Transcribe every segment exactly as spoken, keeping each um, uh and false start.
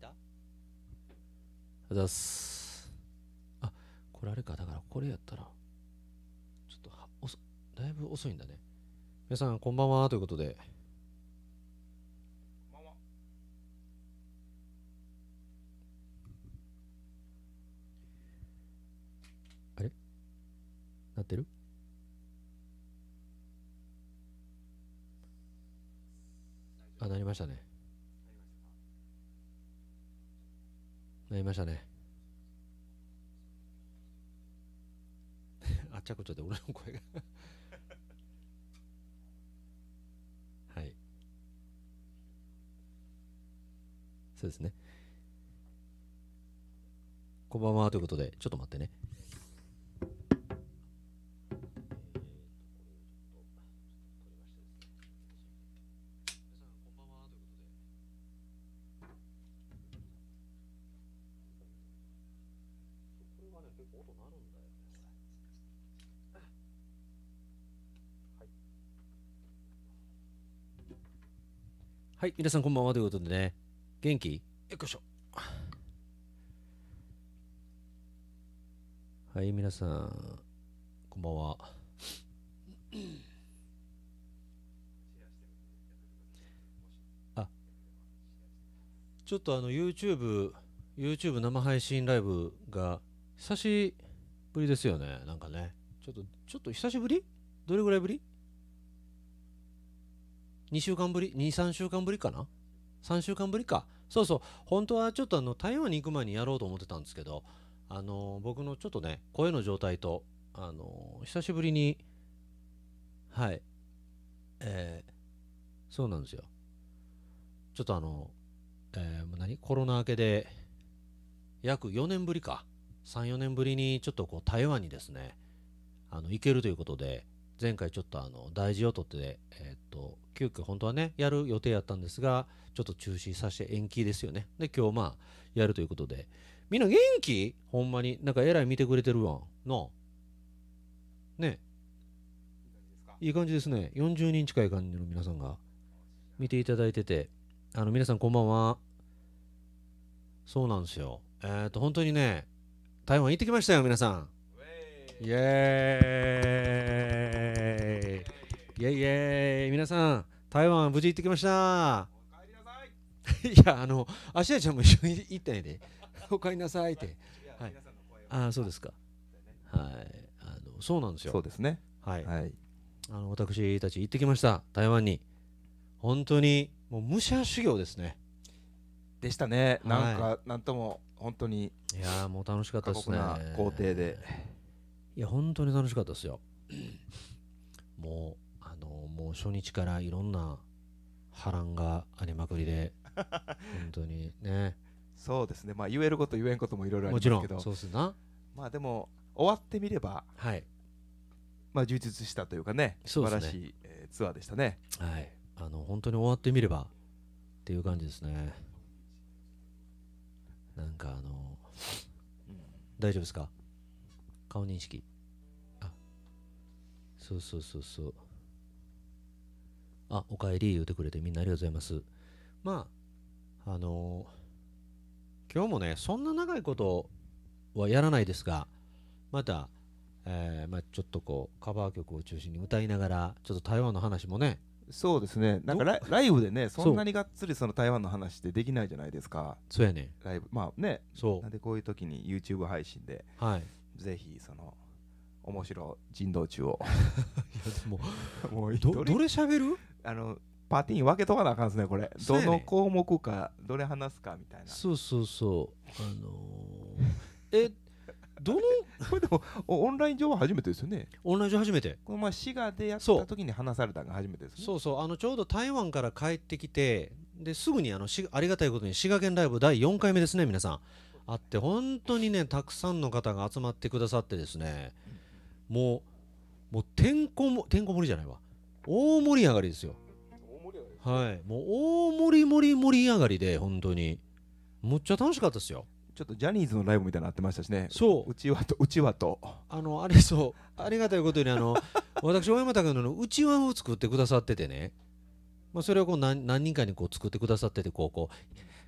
たあざっす。あ、これあれか。だからこれやったら、ちょっとは遅だいぶ遅いんだね。皆さん、こんばんはということで。こんばんは。あれなってる？あ、なりましたね。なりましたね。あっちゃこっちゃで俺の声がはい。そうですね。こんばんはということで、ちょっと待ってね。はい、皆さんこんばんはということでね、元気？よっしょ。はい、皆さん、こんばんは。あ、ちょっとあの YouTube、YouTube 生配信ライブが久しぶりですよね、なんかね。ちょっと、ちょっと久しぶり？どれぐらいぶり？ に 週間ぶり？ に、さんしゅうかんぶりかな？ さん 週間ぶりか。そうそう、本当はちょっとあの台湾に行く前にやろうと思ってたんですけど、あの僕のちょっとね、声の状態と、あの久しぶりに、はい、えーそうなんですよ。ちょっとあの、えーもう何コロナ明けで約よねんぶりか、さん、よねんぶりにちょっとこう台湾にですね、あの行けるということで、前回ちょっとあの大事を取って、えーっと急遽本当はねやる予定やったんですが、ちょっと中止させて延期ですよね。で今日まあやるということで、みんな元気？ほんまになんかえらい見てくれてるわな。ね、いい感じですね。よんじゅうにん近い感じの皆さんが見ていただいてて、あの皆さんこんばんは。そうなんですよ。えーっと本当にね、台湾行ってきましたよ皆さん。イエーイイエイイエーイ。皆さん台湾無事行ってきました。いや、あのアシアちゃんも一緒に行ったんやで。お帰りなさいって。はい。ああ、そうですか。はい。あのそうなんですよ。 そうですね。 はい。 はい。 あの私たち行ってきました台湾に。本当にもう武者修行ですね。 でしたね。なんはかなんとも本当にい。いやーもう楽しかった過ですね。 酷な工程で。 いや本当に楽しかったですよ。もうあのもう初日からいろんな波乱がありまくりで、本当にね。 そうですね。まあ言えること言えんこともいろいろありもちろんますけど、 そうっすな。 まあでも終わってみればはい。 まあ充実したというかね、 そうですね。 素晴らしい、えーツアーでしたね。 はい。あの本当に終わってみればっていう感じですね。なんかあのうん、 大丈夫ですか？顔認識。あ、そうそうそうそう。あ、おかえり言うてくれてみんなありがとうございます。まああの今日もねそんな長いことはやらないですが、また、えーまあ、ちょっとこうカバー曲を中心に歌いながらちょっと台湾の話もね。 そうですね。なんかどライ、ライブでね、そそうんなにがっつりその台湾の話ってできないじゃないですか。 そうやねん。 ライブ、まあね、 そなんでこういう時に YouTube 配信でうはい。 ぜひその面白い人道中をいやでももうどどどれれ喋る？ あのパーティーに分けとかなあかんですね、これ。どそうやねん。 の項目か、どれ話すかみたいな。 そうそうそうあのー、えどのこれでもおオンライン上は初めてですよね。 オンライン上初めて。 この前滋賀でやっそうた時に話されたのが初めてですね。 そうそう、あのちょうど台湾から帰ってきて、ですぐにあのしありがたいことに滋賀県ライブだいよんかいめですね皆さん。あって本当にねたくさんの方が集まってくださってですね、もうもうてんこもてんこ盛りじゃないわ、大盛り上がりですよ。 大盛り上がりです。 はい、もう大盛り盛り盛り上がりで本当にむっちゃ楽しかったですよ。 ちょっとジャニーズのライブみたいになってましたしね。 そううちわとうちわと。 あのあれそうありがたいことにあの私大山君のうちわを作ってくださっててね、まあ、それをこう何何人かにこう作ってくださってて、こうこう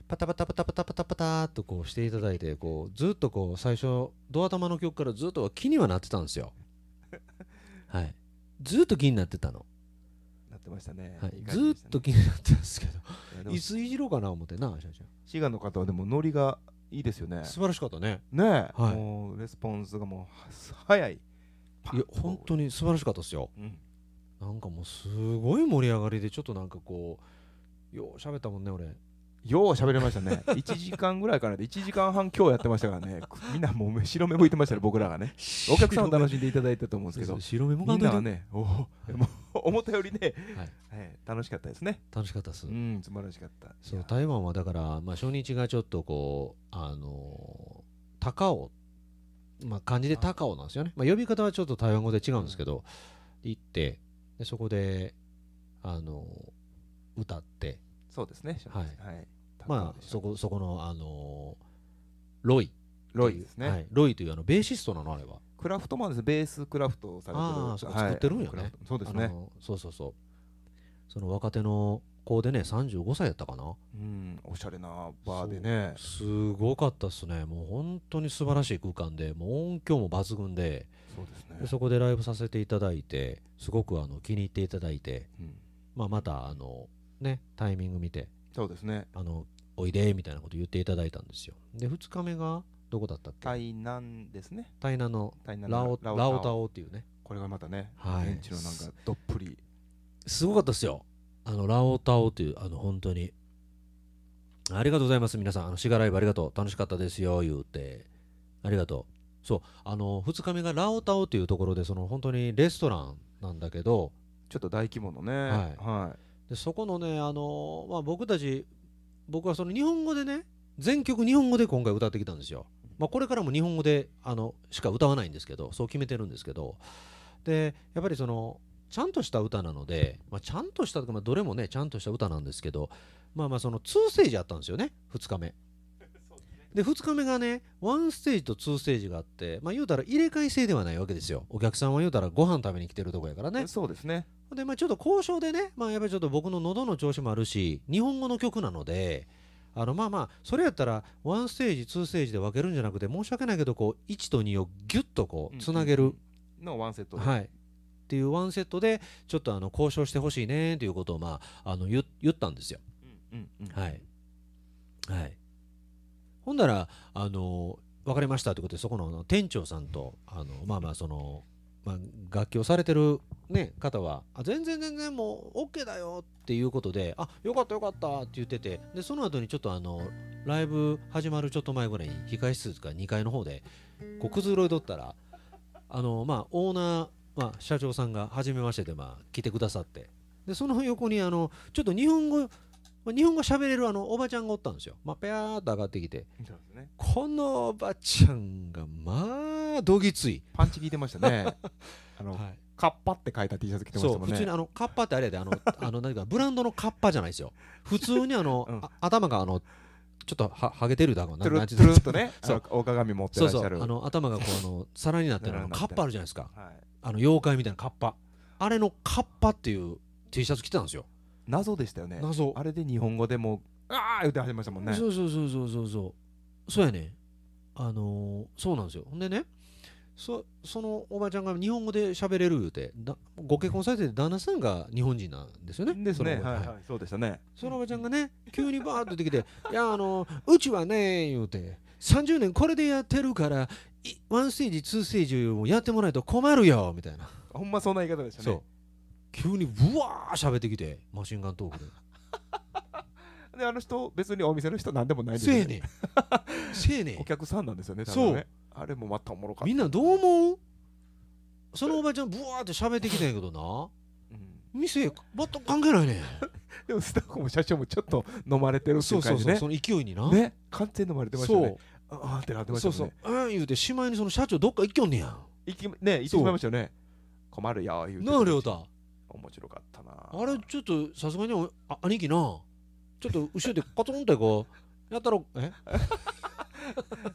パタパタパタパタパタパタっとこうしていただいて、こうずっとこう最初ドア玉の曲からずっと気にはなってたんですよ。はい、ずっと気になってたの。 なってましたね。 はい、 いい感じでしたねずっと気になってたんですけど、 いやでもいついじろうかな思ってな、社長。 滋賀の方はでもノリがいいですよね。 素晴らしかったね。 ねえ、 はいもうレスポンスがもう早い。 いや本当に素晴らしかったですよ。 うん、 なんかもうすごい盛り上がりで、ちょっとなんかこうよう喋ったもんね俺。 よう喋れましたね。いちじかんぐらいからでいちじかんはん今日やってましたからね。みんなもう白目向いてましたね、僕らがね。お客さんも楽しんでいただいたと思うんですけど、 白目向かみんんといてなはね、おおもう思ったよりね、 はいはい楽しかったですね。 楽しかったです。 うん、素晴らしかった。 そういや台湾はだから、まあ、初日がちょっとこうあのー高尾、まあ、漢字で高尾なんですよね。まあ、呼び方はちょっと台湾語で違うんですけど、行ってでそこであのー歌って、 そうですね。 はいはい。 まあそこそこのあのーロイロイですね。 はい、ロイというあのベーシストなのあれは。 クラフトマンです。ベースクラフトされてる。 ああそうかはい作ってるんよねクラフトそうですあね。 のそうそうそう、その若手の子でねさんじゅうごさいやったかな。 うん、おしゃれなバーでね。 すごかったっすね。もう本当に素晴らしい空間で、もう音響も抜群で、 そうですね。 でそこでライブさせていただいて、すごくあの気に入っていただいて、 うん、 まあ、またあの、ね、タイミング見てそうですね。 あのおいでみたいなこと言っていただいたんですよ。でふつかめがどこだったっけ。 台南ですね。 台南の台南ラオラオラオタオっていうね、 これがまたね、 はい現地のなんかどっぷり。 すごかったですよ。あのラオタオっていうあの本当にありがとうございます。皆さんあのシガライブありがとう、楽しかったですよ言うてありがとう。そうあのふつかめがラオタオっていうところで、その本当にレストランなんだけど、 ちょっと大規模のね。 はいはでそこのねあの、まあ、僕たち僕はその日本語でね全曲日本語で今回歌ってきたんですよ。まあ、これからも日本語であのしか歌わないんですけど、そう決めてるんですけど、でやっぱりそのちゃんとした歌なので、まあ、ちゃんとしたとか、まあ、どれもねちゃんとした歌なんですけど、まあまあそのにステージあったんですよね、ふつかめで。ふつかめがねいちステージとにステージがあって、まあ言うたら入れ替え制ではないわけですよ。お客さんは言うたらご飯食べに来てるとこやからね。 い。そうですね。 でまあちょっと交渉でね、まあやっぱりちょっと僕の喉の調子もあるし、日本語の曲なので、あのまあまあそれやったらいちステージにステージで分けるんじゃなくて、申し訳ないけどこういちとにをギュッとこうつなげる、 のワンセットで。 はいっていうワンセットでちょっとあの交渉してほしいねということをまああの言言ったんですよ。 うんうんうん。 はいはい。ほんだらあの分かりましたということで、そこのあの店長さんとあのまあまあその、まあ、楽器をされてる、ね、方はあ全然全然もう OK だよっていうことで、あよかったよかったって言ってて、でその後にちょっとあのライブ始まるちょっと前ぐらいに控え室とかにかいの方でこうくずろいどったら、あのまあオーナー、まあ、社長さんが初めましてでまあ来てくださって、でその横にあのちょっと日本語日本語喋れるあのおばちゃんがおったんですよ。まあ、ペアーっと上がってきて、 そうですね。 このおばちゃんがまあどぎつい、 パンチ効いてましたね。あの、 はい、 カッパって書いた T シャツ着てましたもんね。 そう普通にあのカッパってあれやで、あのあの何かブランドのカッパじゃないですよ。普通にあの、 うんあ頭があのちょっとははげてるだろうな、 トゥルなんてトゥルンとね、 そうあのお鏡持ってそうそうらっしゃる。 あの頭がこうあの皿になってるあのなってカッパあるじゃないですか。 はい、 あの妖怪みたいなカッパ、あれのカッパっていう T シャツ着てたんですよ。 謎でしたよね。 謎。 あれで日本語でもうああ言って始めましたもんね。 そうそうそうそうそうそうそうやね。あのーそうなんですよ。ほんでね、そそのおばちゃんが日本語で喋れる言うて、だご結婚されてて旦那さんが日本人なんですよね。 ですね。 そのはいはい、そうでしたね。 そのおばちゃんがね急にバーッと出てきて「いやあのうちはね」言うて「さんじゅうねんこれでやってるからいワンステージツーステージをやってもらえると困るよ」みたいな。 ほんまそんな言い方でしたね。 そう急にブワー喋ってきて、マシンガントークでであの人別にお店の人なんでもないんですよね。 せえねんせえねんお客さんなんですよね。 そう多分ねあれもまたおもろかった。 みんなどう思う？そのおばちゃんブワーって喋ってきたんやけどな、 うん、 店全く関係ないねん。 でもスタッフも社長もちょっと飲まれてるってそそうそう、 いうう感じね。 その勢いにな。 ね、完全に飲まれてましたそうね。ああってなってましたそうもんね。 そう、うん言うてしまいにその社長どっか行きよんねや。 行きね行ってしまいましたよね。困るよ言うて。 なあ亮太、 面白かったな。 あれちょっとさすがにおあ兄貴な、ちょっと後ろでカツンってこうやったらえ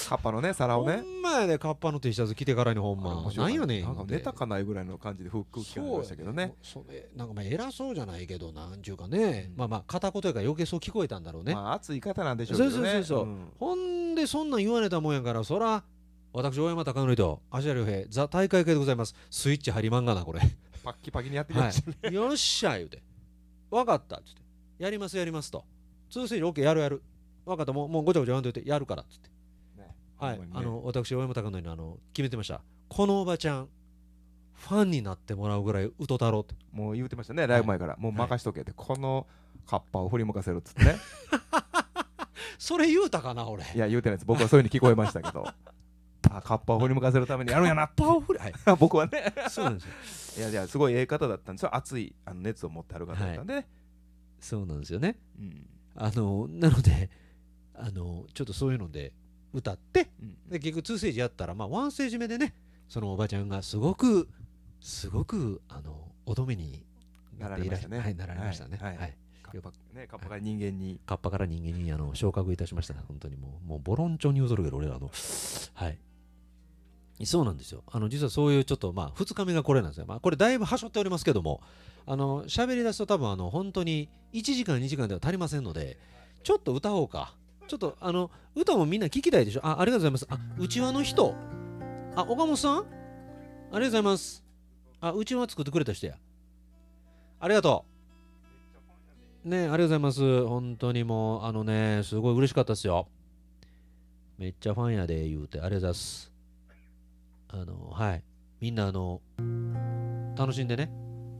カッパのね皿をね。 ほんまやで、カッパの T シャツ着てからにほんまなんやねん。 なんかネタかないぐらいの感じで空気感じましたけどね。 それなんかまあ偉そうじゃないけどなんちゅうかね、まあまあ片言やから余計そう聞こえたんだろうね。 まあ熱い方なんでしょうけどね。 そうそうそうそう。ほんでそんなん言われたもんやから、そら私大山貴則と芦屋亮平ザ大会会でございます。スイッチ張り漫画なこれ。 パッキパキにやってきましたね。 よっしゃ言うて、分かったっつって、やりますやりますと、ツースリーオッケーやるやる、分かったもうもうごちゃごちゃ言わんといてやるからっつって、はい、あの私大山貴則のあの決めてました。このおばちゃんファンになってもらうぐらい歌たろうってもう言うてましたね、ライブ前から。もう任しとけって、このカッパを振り向かせるっつってね。 それ言うたかな俺。 いや言うてないです、僕はそういう風に聞こえましたけど。あ、カッパを振り向かせるためにやるんやな。 カッパを振り、はい、 僕はね。 そうなんですよ。 いやいや、すごいええ方だったんですよ。熱いあの熱を持ってある方だったんで、ね、はい、 そうなんですよね、 うん、 あのなのであのちょっとそういうので歌って、うん、で結局ツーステージやったら、まあ、ワンステージ目でね、そのおばちゃんがすごくすごくあの乙女になられましたね。 はい、なられましたね。 はい、はい、カッパね、カッパから人間に、 カッパから人間にあの昇格いたしました。本当にもうもうボロンチョに踊るけど俺らのはい。そうなんですよ。あの実はそういうちょっとまあふつかめがこれなんですよ。まあこれだいぶはしょっておりますけども、あの喋り出すと多分あの本当にいちじかんにじかんでは足りませんので、ちょっと歌おうか。ちょっとあの歌もみんな聞きたいでしょ。あ、ありがとうございます。あ、うちわの人。あ、岡本さん。ありがとうございます。あ、うちわ作ってくれた人や。ありがとう。ね、ありがとうございます。本当にもうあのね、すごい嬉しかったですよ。めっちゃファンやで言うてありがとうございます。あのはいみんなあの楽しんでね。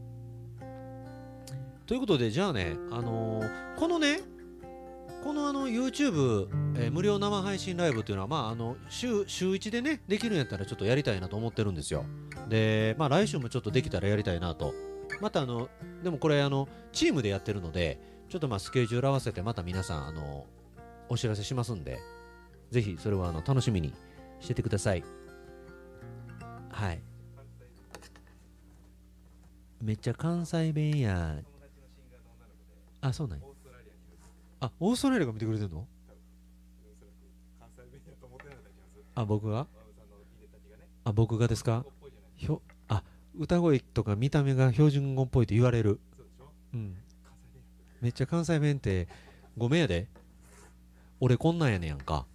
ということでじゃあね、あのー、このねこのあの YouTube、えー、無料生配信ライブっていうのはまああの週週いちでねできるんやったらちょっとやりたいなと思ってるんですよ。でまあ来週もちょっとできたらやりたいなと。またあのでもこれあのチームでやってるのでちょっとまあスケジュール合わせてまた皆さんあのお知らせしますんで、ぜひそれはあの楽しみにしててください。はい。めっちゃ関西弁や。あ、そうなん。あ、オーストラリアが見てくれてんの？あ、僕が？あ、僕がですか？ひょ、あ、歌声とか見た目が標準語っぽいって言われる。うん。めっちゃ関西弁ってごめんやで。俺こんなんやねんやんか。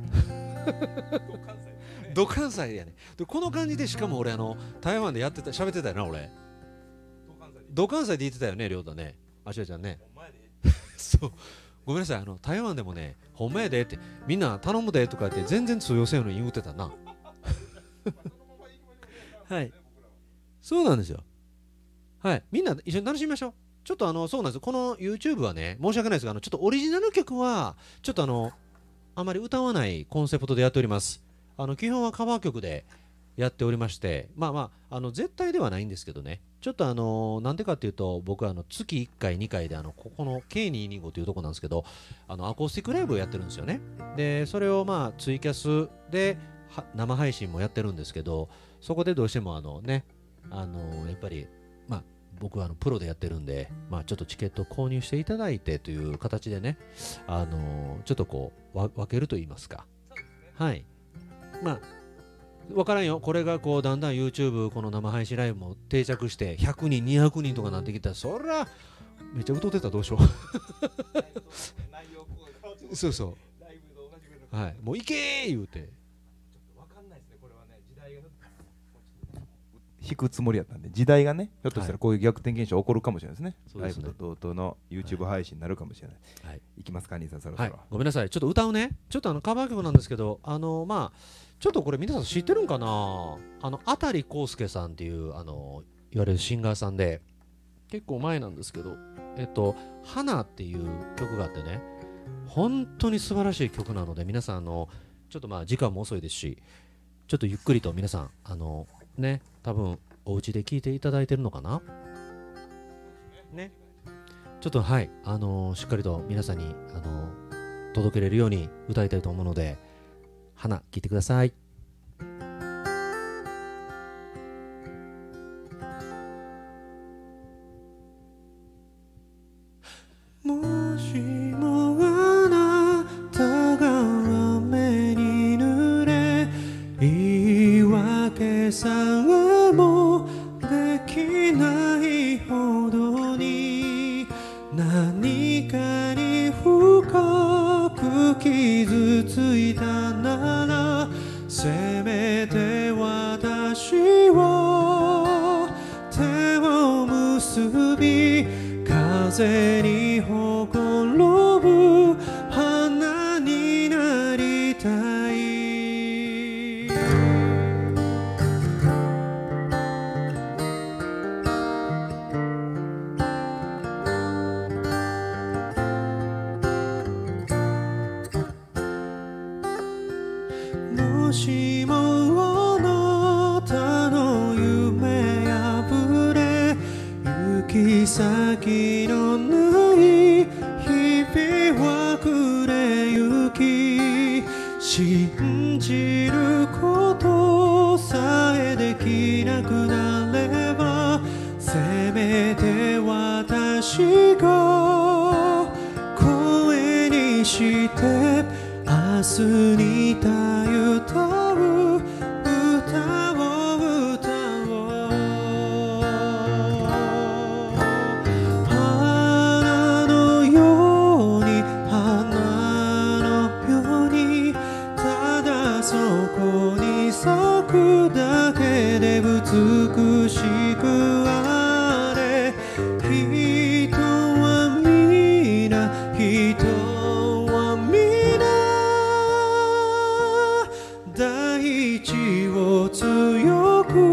ど関西やね。でこの感じでしかも俺あの台湾でやってた喋ってたよな俺。ど関西で言ってたよね亮太ね。あしらちゃんね。そうごめんなさい、あの台湾でもねほんまやでってみんな頼むでとか言って全然通用せんのに言うてたな。はいそうなんですよ。はいみんな一緒に楽しみましょう。ちょっとあのそうなんです、この YouTube はね申し訳ないですがあのちょっとオリジナル曲はちょっとあのあまり歌わないコンセプトでやっております。あの基本はカバー曲でやっておりまして、まあまああの絶対ではないんですけどね、ちょっとあのなんでかっていうと僕はあの月いっかいにかいであのここの ケーにーにーご というとこなんですけど、あのアコースティックライブをやってるんですよね。でそれをまあツイキャスで生配信もやってるんですけど、そこでどうしてもあのねあのやっぱりまあ僕はあのプロでやってるんで、まあ、ちょっとチケット購入していただいてという形でね、あのちょっとこう分けると言いますか、はいまあ分からんよ、これがこうだんだん YouTube この生配信ライブも定着してひゃくにんにひゃくにんとかなってきたらそりゃめっちゃ歌ってたらどうしようそうそうはいもう行けー言うて弾くつもりやったんで、時代がねひょっとしたらこういう逆転現象起こるかもしれないですね、 はい、 ライブと同等の YouTube 配信になるかもしれない、はい、いきますか兄さんそろそろ、 はい、ごめんなさいちょっと歌うね、ちょっとあのカバー曲なんですけど、あのまあちょっとこれ皆さん知ってるんかな、あのあたりこうすけさんっていうあのいわゆるシンガーさんで結構前なんですけど、えっと「花」っていう曲があってね、本当に素晴らしい曲なので皆さんあのちょっとまあ時間も遅いですし、ちょっとゆっくりと皆さんあのね多分お家で聴いていただいてるのかなね、ちょっとはいあのー、しっかりと皆さんにあのー、届けれるように歌いたいと思うので、花聴いてください。もしもあなたが雨に濡たならせめて私を手を結び風にほころぶ花になりたいもしもあなたの夢破れ行き先のない日々は暮れゆき信じることさえできなくなればせめて私が声にして明日にたゆたう歌を歌おう花のように花のようにただそこに咲くだけで美しくあれ人は皆人は皆大地を強く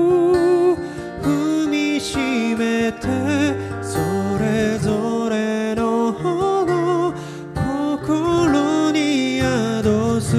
踏みしめてそれぞれの花心に宿す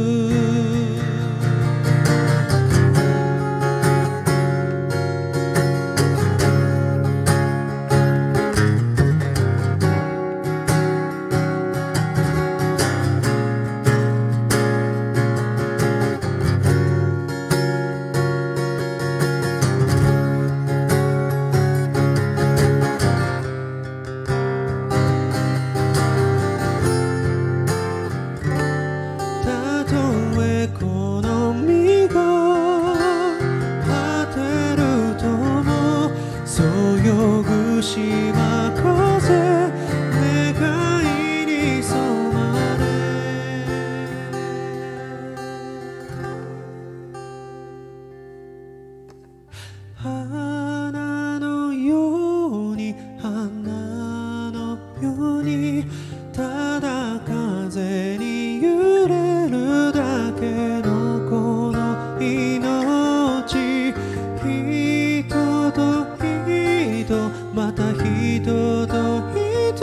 たとえこの身が果てるともそよぐ島風願いに染まれ花のように花のようにただ風に揺れるだけのこの命人と人また人と人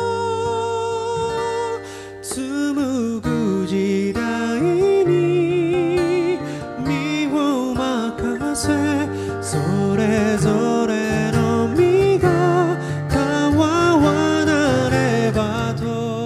紡ぐ時代に身を任せそれぞれの身が変わらればと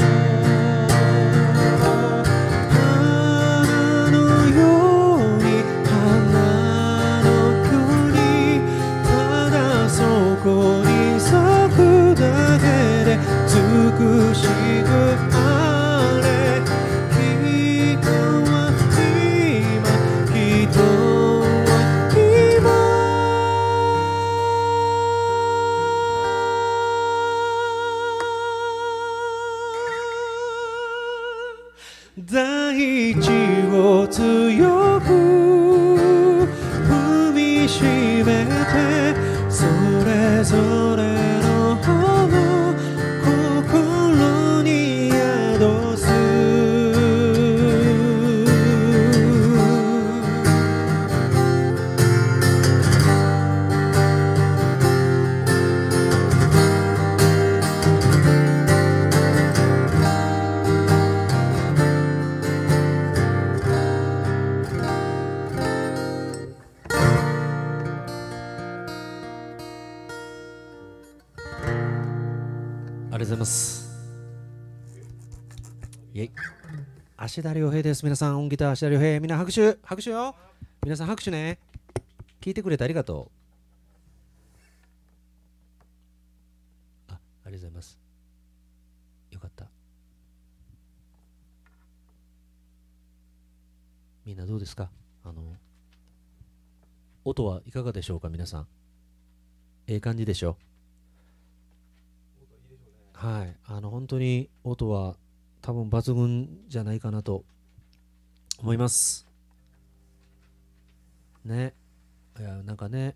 花のように花のようにただそこに咲くだけで美しくあれ人は今人は今大地を強く踏みしめてそれぞれの花心に宿すありがとうございます。イェイ。芦田亮平です。皆さん、音ギター芦田亮平。みんな拍手、拍手よ。皆さん拍手ね。聞いてくれてありがとう。あ、ありがとうございます。よかった。みんなどうですか？あの、音はいかがでしょうか、皆さん。ええ感じでしょ？はい、あの本当に音は多分抜群じゃないかなと思いますね。いやなんかね、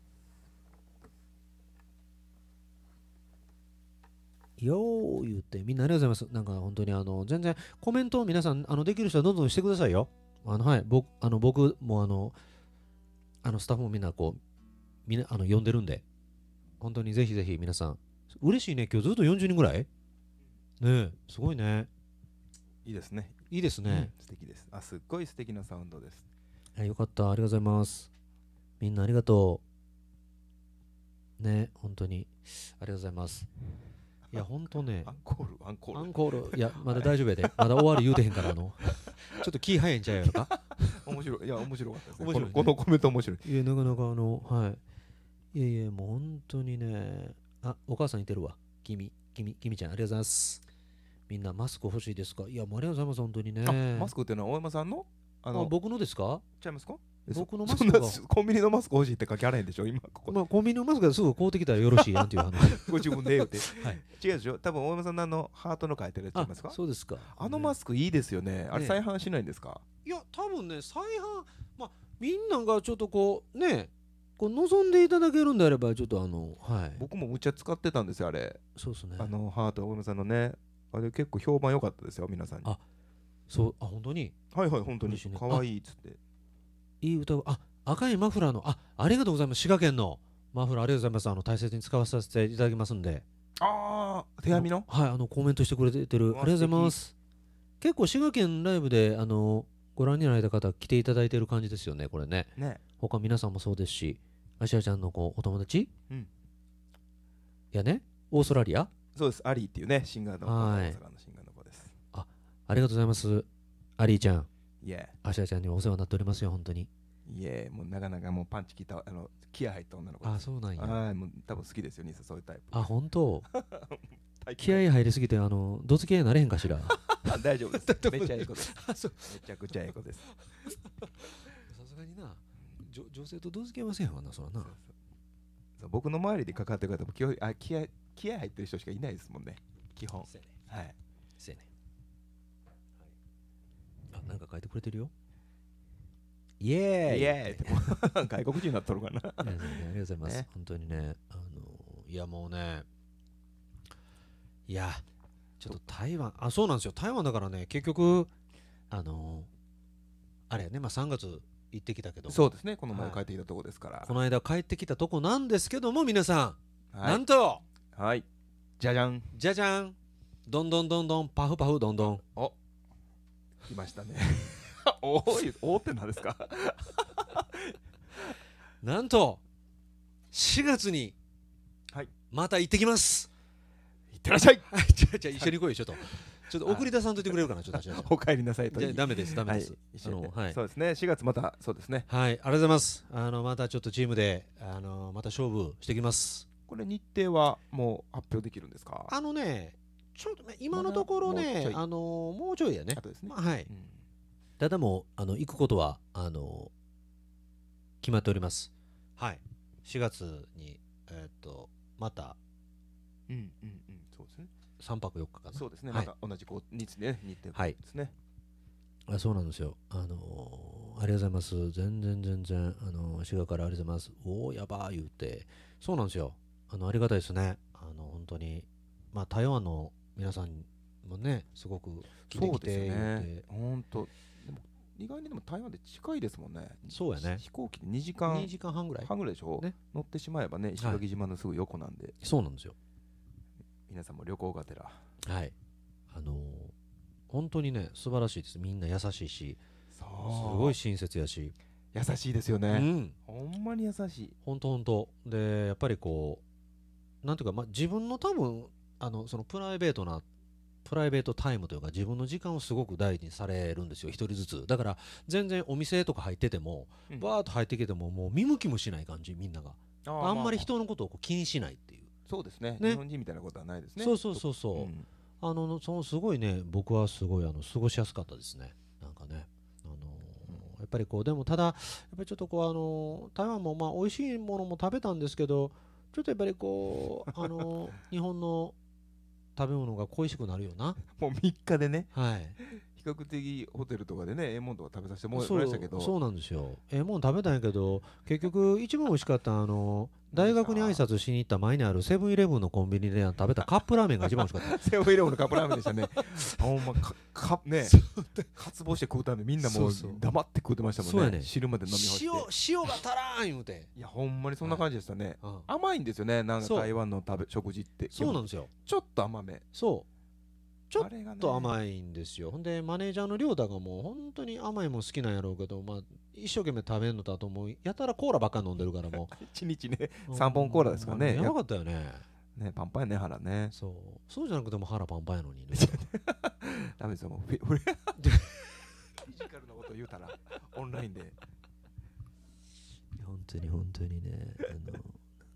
よー言ってみんなありがとうございます。なんか本当にあの全然コメントを皆さんあのできる人はどんどんしてくださいよ。あのはい、僕あの僕もあのあのスタッフもみんなこうみんなあの呼んでるんで、本当にぜひぜひ皆さん嬉しいね。今日ずっとよんじゅうにんぐらいねえ、すごいね。 いいですね。 いいですね。 うん、素敵です。あ、すっごい素敵なサウンドです。 あよかった。ありがとうございます。みんなありがとう。ね、本当にありがとうございます。いや、本当ねア、ンコール、アンコール。 アンコール、いや、まだ大丈夫やで。まだ終わる言うてへんから、あの、ちょっと気早いんちゃうやろか。 面白い。いや、面白かったですね。 面白いねこのこのコメント面白い。 いや、なかなかあの、はい。いやいや、もう本当にね、あ、お母さんいてるわ。君、君、君ちゃん、ありがとうございます。みんなマスク欲しいですか？いや、もうありがとうございます、本当にね。 あ、マスクっていうのは大山さんのああの、 僕のですか？ ちゃいますか？ 僕のそマスクがそんなコンビニのマスク欲しいって書きあらへんでしょ今ここ。 まあ、コンビニのマスクがすぐ買うてきたらよろしいやんっていう話。 ご自分で言うて。 はい。 違うでしょ多分大山さんのあのハートの書いてるやつちゃいあますか？ そうですか。 あのマスクいいですよね。あれね再販しないんですか？ いや、多分ね、再販、まあ、みんながちょっとこう、ね、こう望んでいただけるんであれば、ちょっとあの、はい。 僕もむっちゃ使ってたんですよあれ。 そうですね。 あのハート大山さんのね。あれ結構評判良かったですよ皆さんに。 あそう、あ、本当にはいはい本当に嬉しいね可愛いっつって。 いい歌を、あ、赤いマフラーの、あ、ありがとうございます。滋賀県のマフラー、ありがとうございます。あの、大切に使わせていただきますんで。 ああ手紙の？ はい、あの、コメントしてくれてる。 うわありがとうございます。結構、滋賀県ライブで、あの、ご覧になられた方、来ていただいてる感じですよね、これね。 ね。 他皆さんもそうですし、アシアちゃんのこうお友達うん。 いやね、オーストラリアそうですアリーっていうねシンガーのはい大阪のシンガーの子です。 あ、ありがとうございます。アリーちゃん、 いえアシアちゃんにはお世話になっておりますよ、本当に。 いえもうなかなかもうパンチきたあの気合入った女の子あ、 です。 そうなんや。 はいもう多分好きですよ兄さんそういうタイプ。 あ、本当体気合入りすぎて、あの、どつき合いになれへんかしら。 あ大丈夫です。めっちゃいい子です。 あ、そう。 めちゃくちゃいい子です。 さすがにな、女女性とどつき合いませんわな、そらな。 そうそうそう僕の周りで関わってくれたら基本あ気合気合入ってる人しかいないですもんね基本。 せやね。 はい。 せやね。あ、なんか書いてくれてるよ。イエーイイエーイってもう外国人になっとるかな。 いやそうねありがとうございます。 ね本当にね、あの、いやもうね、いや、ちょっと台湾、あ、そうなんですよ。台湾だからね、結局、あの、あれやね、まあさんがつ行ってきたけど、 そうですねこの前はい帰ってきたとこですから。 この間帰ってきたとこなんですけども、皆さん、 はいなんと、 はいじゃじゃん。 じゃじゃん、どんどんどんどん、パフパフどんどん。 お来ましたね。おーいおーって何ですか？ なんと、しがつに、 はいまた行ってきます。 いってらっしゃい。 はい、じゃあじゃあ一緒に来いよ、ちょっと。ちょっと送り出さんといてくれるかな、ちょっと。じゃあお帰りなさいとじゃいい。 あダメです、ダメはいです。 一緒にねあのはいそうですねしがつまたそうですね。 はい、ありがとうございます。あの、またちょっとチームで、あの、また勝負してきます。 これ日程はもう発表できるんですか？ あのね、ちょっとね、今のところねまだもうちょい、 あの、もうちょいやねあ。とですね。 まあ、はい。 うんただもう、あの、行くことは、あの、決まっております。はい。しがつに、えーっと、またうんうんうんそうですね。 さんぱくよっかかな。 そうですね。 はいまた同じこう日ね日程はいですね。 あそうなんですよ。あのー、ありがとうございます。全然全然、あのー、滋賀からありがとうございます。おー、やばー言うて。そうなんですよ。あの、ありがたいですね。あの、本当に。まあ、台湾の皆さんもね、すごく来てそうですきて言うねて。。 本当。でも意外にでも台湾で近いですもんね。 そうやね飛行機でにじかんにじかんはんぐらい。 半ぐらいでしょ。 ね乗ってしまえばね石垣島のすぐ横なんでそうなんですよ。 皆さんも旅行がてら。 はい。あのー、本当にね、素晴らしいです。みんな優しいし、すそうごい親切やし。 優しいですようね。 ん。 ほんまに優しい。 本当本当でやっぱりこうなんていうか、まあ、自分の多分あのそのプライベートなプライベートタイムというか自分の時間をすごく大事にされるんですよ、一人ずつ。だから全然お店とか入ってても、 うんバーッと入ってきてももう見向きもしない感じ、みんながあんまりあ人のことをこう気にしないっていう、 そうですね。 ね日本人みたいなことはないですね。 そうそうそうそう、 んあのそのすごいね、僕はすごいあの過ごしやすかったですね、なんかね。あのーやっぱりこうでもただやっぱりちょっとこうあのー台湾もまあ美味しいものも食べたんですけど、ちょっとやっぱりこうあのー日本の食べ物が恋しくなるよな。 もうみっかでね、 はい。 比較的ホテルとかでね、ええもんとか食べさせてもらいそうましたけど、 そうなんですよ。ええもん食べたんやけど、結局一番美味しかったあの大学に挨拶しに行った前にあるセブンイレブンのコンビニで食べたカップラーメンが一番美味しかった。 セブンイレブンのカップラーメンでしたね。ほんまかかね、渇望して食うたんでみんなもうそうそう黙って食うてましたもんね。 そうやね汁まで飲み干して。 塩塩が足らん言うて。 いやほんまにそんな感じでしたね。 うん甘いんですよね。なんかそう台湾の食べ食事ってそうなんですよ。 ちょっと甘め。 そう。ちょっあれがねと甘いんですよ。ほんでマネージャーの亮太がもう本当に甘いもん好きなんやろうけど、まあ一生懸命食べるのだと思う。やたらコーラばっか飲んでるからも一日ねう。 さんぼんコーラですかね。 やばかったよね。 ねパンパンやね腹ね。 そうそうじゃなくても腹パンパンやのにね。 ダメですよもう。フィフィジカルなこと言うたらオンラインで。 本当に本当にね、あのなんかね、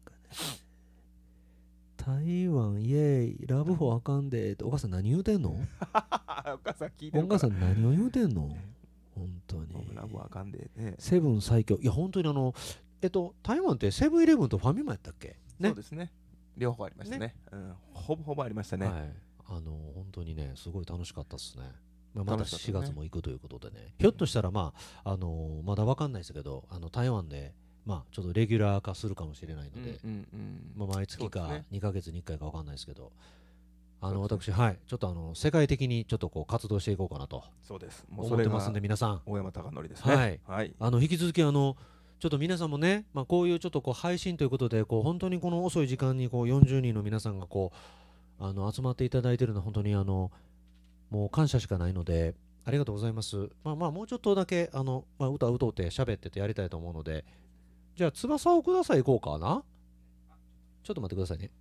台湾イエーイラブホあかんでってお母さん何言うてんの？ お母さん聞いておるから。 母さん何を言うてんの？本当に。 ラブあかんでね。 セブン最強。いや本当にあのえっと台湾ってセブンイレブンとファミマやったっけ？ね。 そうですね。両方ありましたね。うんほぼほぼありましたね。 はい。あの本当にねすごい楽しかったですね。まあ、またし楽しかったねがつも行くということでね。ひょっとしたらまああのまだわかんないですけど、あの台湾でまあちょっとレギュラー化するかもしれないので、 うんうんうんまあ毎月かそうですねにかげつにいっかいかわかんないですけど、あのそうで私はいちょっとあの世界的にちょっとこう活動していこうかなとそうです。もうそれが思ってますんで皆さん大山貴則ですね。 はいはい。 あの引き続きあのちょっと皆さんもね、まあ、こういうちょっとこう配信ということでこう本当にこの遅い時間にこうよんじゅうにんの皆さんがこうあの集まっていただいているのは本当にあのもう感謝しかないのでありがとうございます。まあまあもうちょっとだけあの、まあ、歌を歌うて喋っててやりたいと思うので、じゃあ翼をください行こうかな。ちょっと待ってくださいね。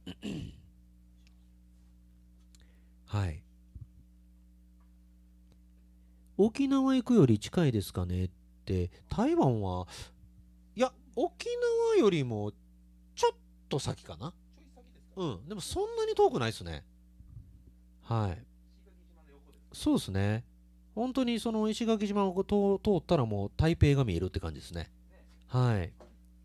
はい。沖縄行くより近いですかねって、台湾はいや沖縄よりもちょっと先かな。うん、でもそんなに遠くないですね。はい。そうですね。本当にその石垣島を通通ったらもう台北が見えるって感じですね。はい。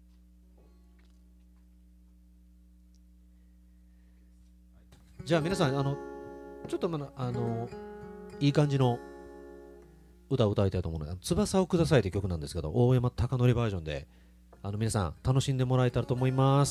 じゃあ皆さんあのちょっとまだあのいい感じの歌を歌いたいと思うので、翼をくださいという曲なんですけど、大山貴則バージョンであの皆さん楽しんでもらえたらと思います。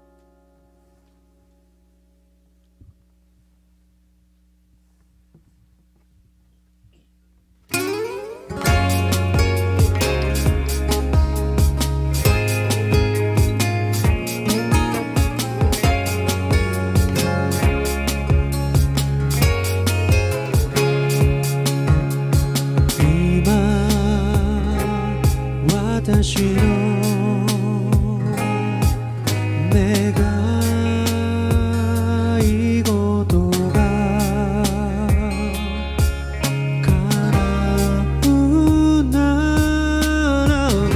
私の願い事が叶うならば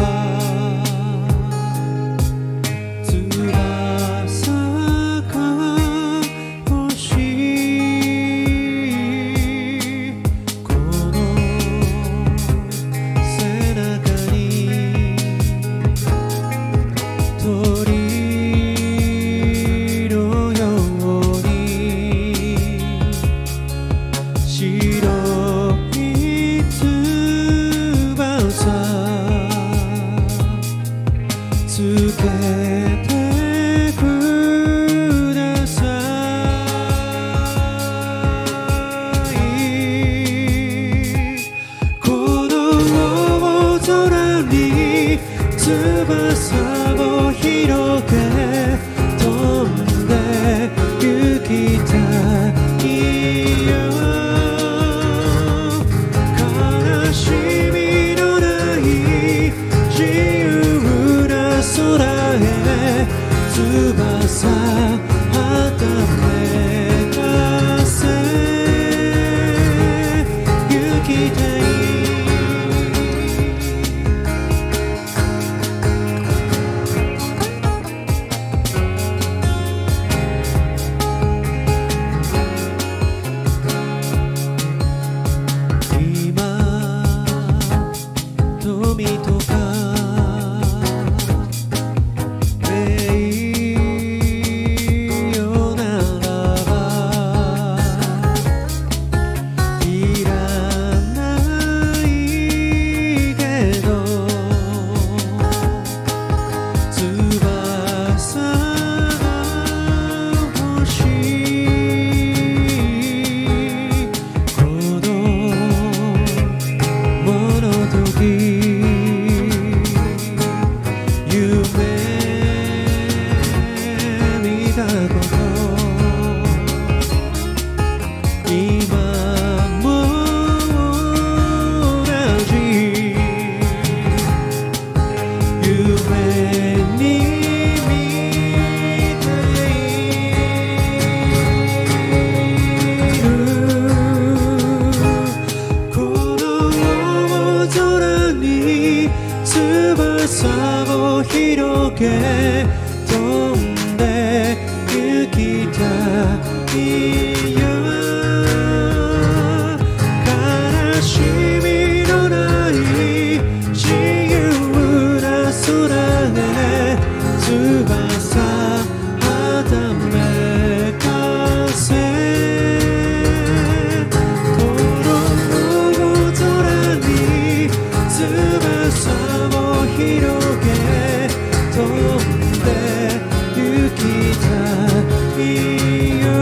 翼が欲しいこの背中に鳥のように白い翼つけてくださいこの大空に翼を広げ飛んで行きたいよ悲しみのない自由な空へ翼はためかせ行きたい「 翼を広げ飛んで行きたいよ悲しみのない自由な空へ翼はためかせこの大空に翼を広げ飛んで行きたいよ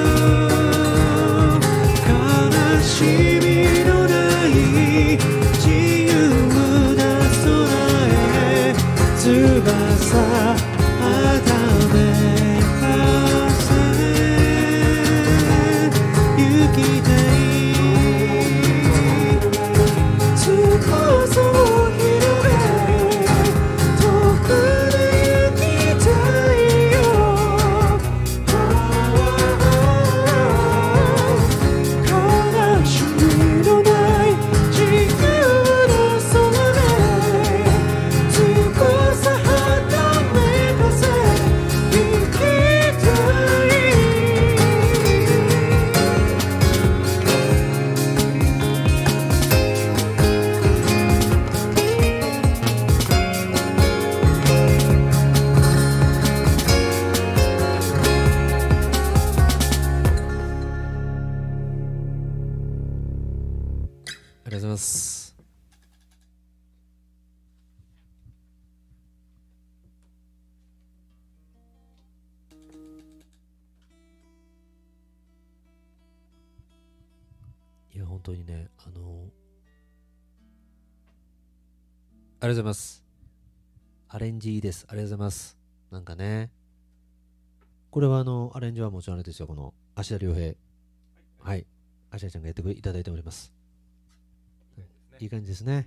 悲しみのない自由な空へ翼はためかせ行きたい翼を広げ遠くで行きたいよ悲しみのない自由な空へ翼はためかせ行きたいありがとうございます。いや、本当にね、あのー、ありがとうございます。アレンジいいです。ありがとうございます。なんかね、これはあの、アレンジはもちろんあれですよ、この、芦田亮平。はい。芦田ちゃんがやってくれいただいております。いい感じですね。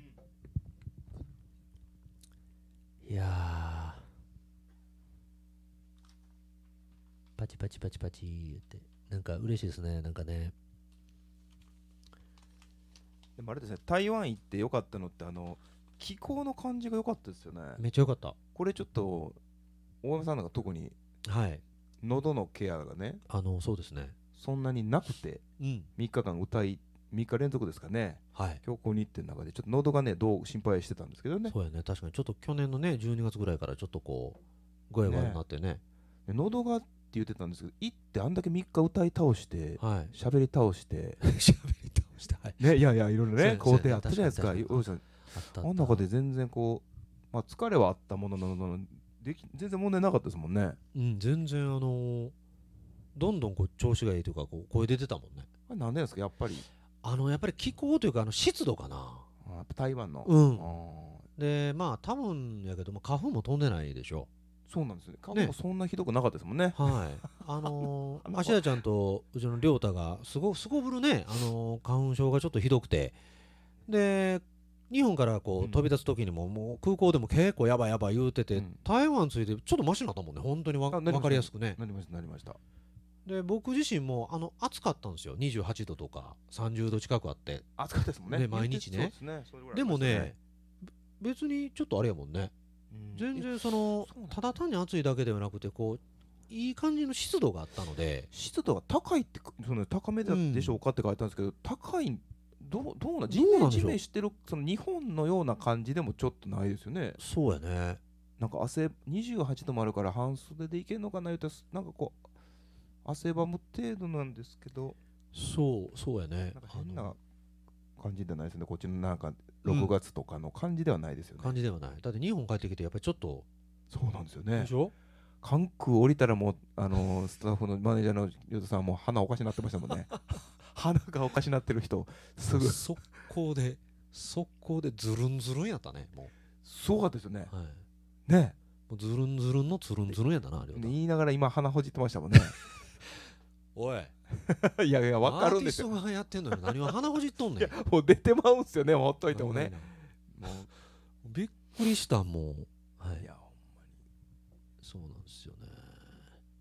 いやー、パチパチパチパチ言って、なんか嬉しいですね、なんかね。 でもあれですね、台湾行ってよかったのってあの気候の感じが良かったですよね。 めっちゃよかった。 これちょっと大山さんなんか特にはい。 喉のケアがねあの、そうですね。 そんなになくてうん。 みっかかん歌いみっか連続ですかね、 はい。 強行日程の中でちょっと喉がねどう心配してたんですけどね。 そうやね、確かにちょっと去年のね、じゅうにがつぐらいからちょっとこう、具合悪くなってね。 で喉がって言ってたんですけど、行ってあんだけみっか歌い倒してはい。 喋り倒して喋り倒して、はい。 ね、いやいやいろいろそうやねね工程あったじゃないですか。 そうやね大石さんあったああんった中で全然こう、まあ、疲れはあったもののでき全然問題なかったですもんね。 うん、全然あのーどんどんこう調子がいいというか、こう声出てたもんね。 あれなんでですかやっぱり。 あの、やっぱり気候というか、あの湿度かな。 あやっぱ台湾の。 うん。 あで、まあ、多分やけど、まあ、花粉も飛んでないでしょ。 そうなんですね。顔もそんなひどくなかったですもんね。 はい。あのー、 あの芦田ちゃんとうちの亮太がすごすこぶるね、あのー花粉症がちょっとひどくて、で、日本からこううん飛び立つ時にも、もう空港でも結構やばいやばい言うてて、 うん台湾ついてちょっとマシになったもんね、本当にわあなりました分かりやすくね。 なりましたなりました。 で、僕自身もあの暑かったんですよ、にじゅうはちどとかさんじゅうど近くあって。 暑かったですもんね。 ね毎日ねそうですねそれぐらいでもありましたね、べ別にちょっとあれやもんね、 うん全いや然そのそうなんだただ単に暑いだけではなくて、こういい感じの湿度があったので、 湿度が高いってその高めだでしょうかって書いてあるんですけど、高いどうどうな地面地どうなんでしょう面してるその日本のような感じでもちょっとないですよね。 そうやね。 なんか汗にじゅうはちどもあるから半袖でいけるのかな言うとなんかこう汗ばむ程度なんですけど、 そうそうやね。 なんか変なあの感じじゃないですね。こっちのなんかろくがつとかの感じではないですよね。 感じではない。だって日本帰ってきてやっぱりちょっと、 そうなんですよねでし。ょ。 関空降りたらもう、あのースタッフのマネージャーのヨタさんはもう鼻おかしになってましたもんね。鼻がおかしになってる人、すぐ。 速攻で速攻でズルンズルンやったね。もすごかったですよね。 う、はい、 ねもうズルンズルンのズルンズルンやったな、あれは。 で言いながら今鼻ほじってましたもんね。 おい、 いやいや、わかるんですよ。 アーティストがやってんのよ。何を鼻ほじっとんねん。 いや、もう出てまうんすよね、ほっといてもね。もうびっくりした、もう。はいい。や、ほんまに。 そうなんですよね。 あやっ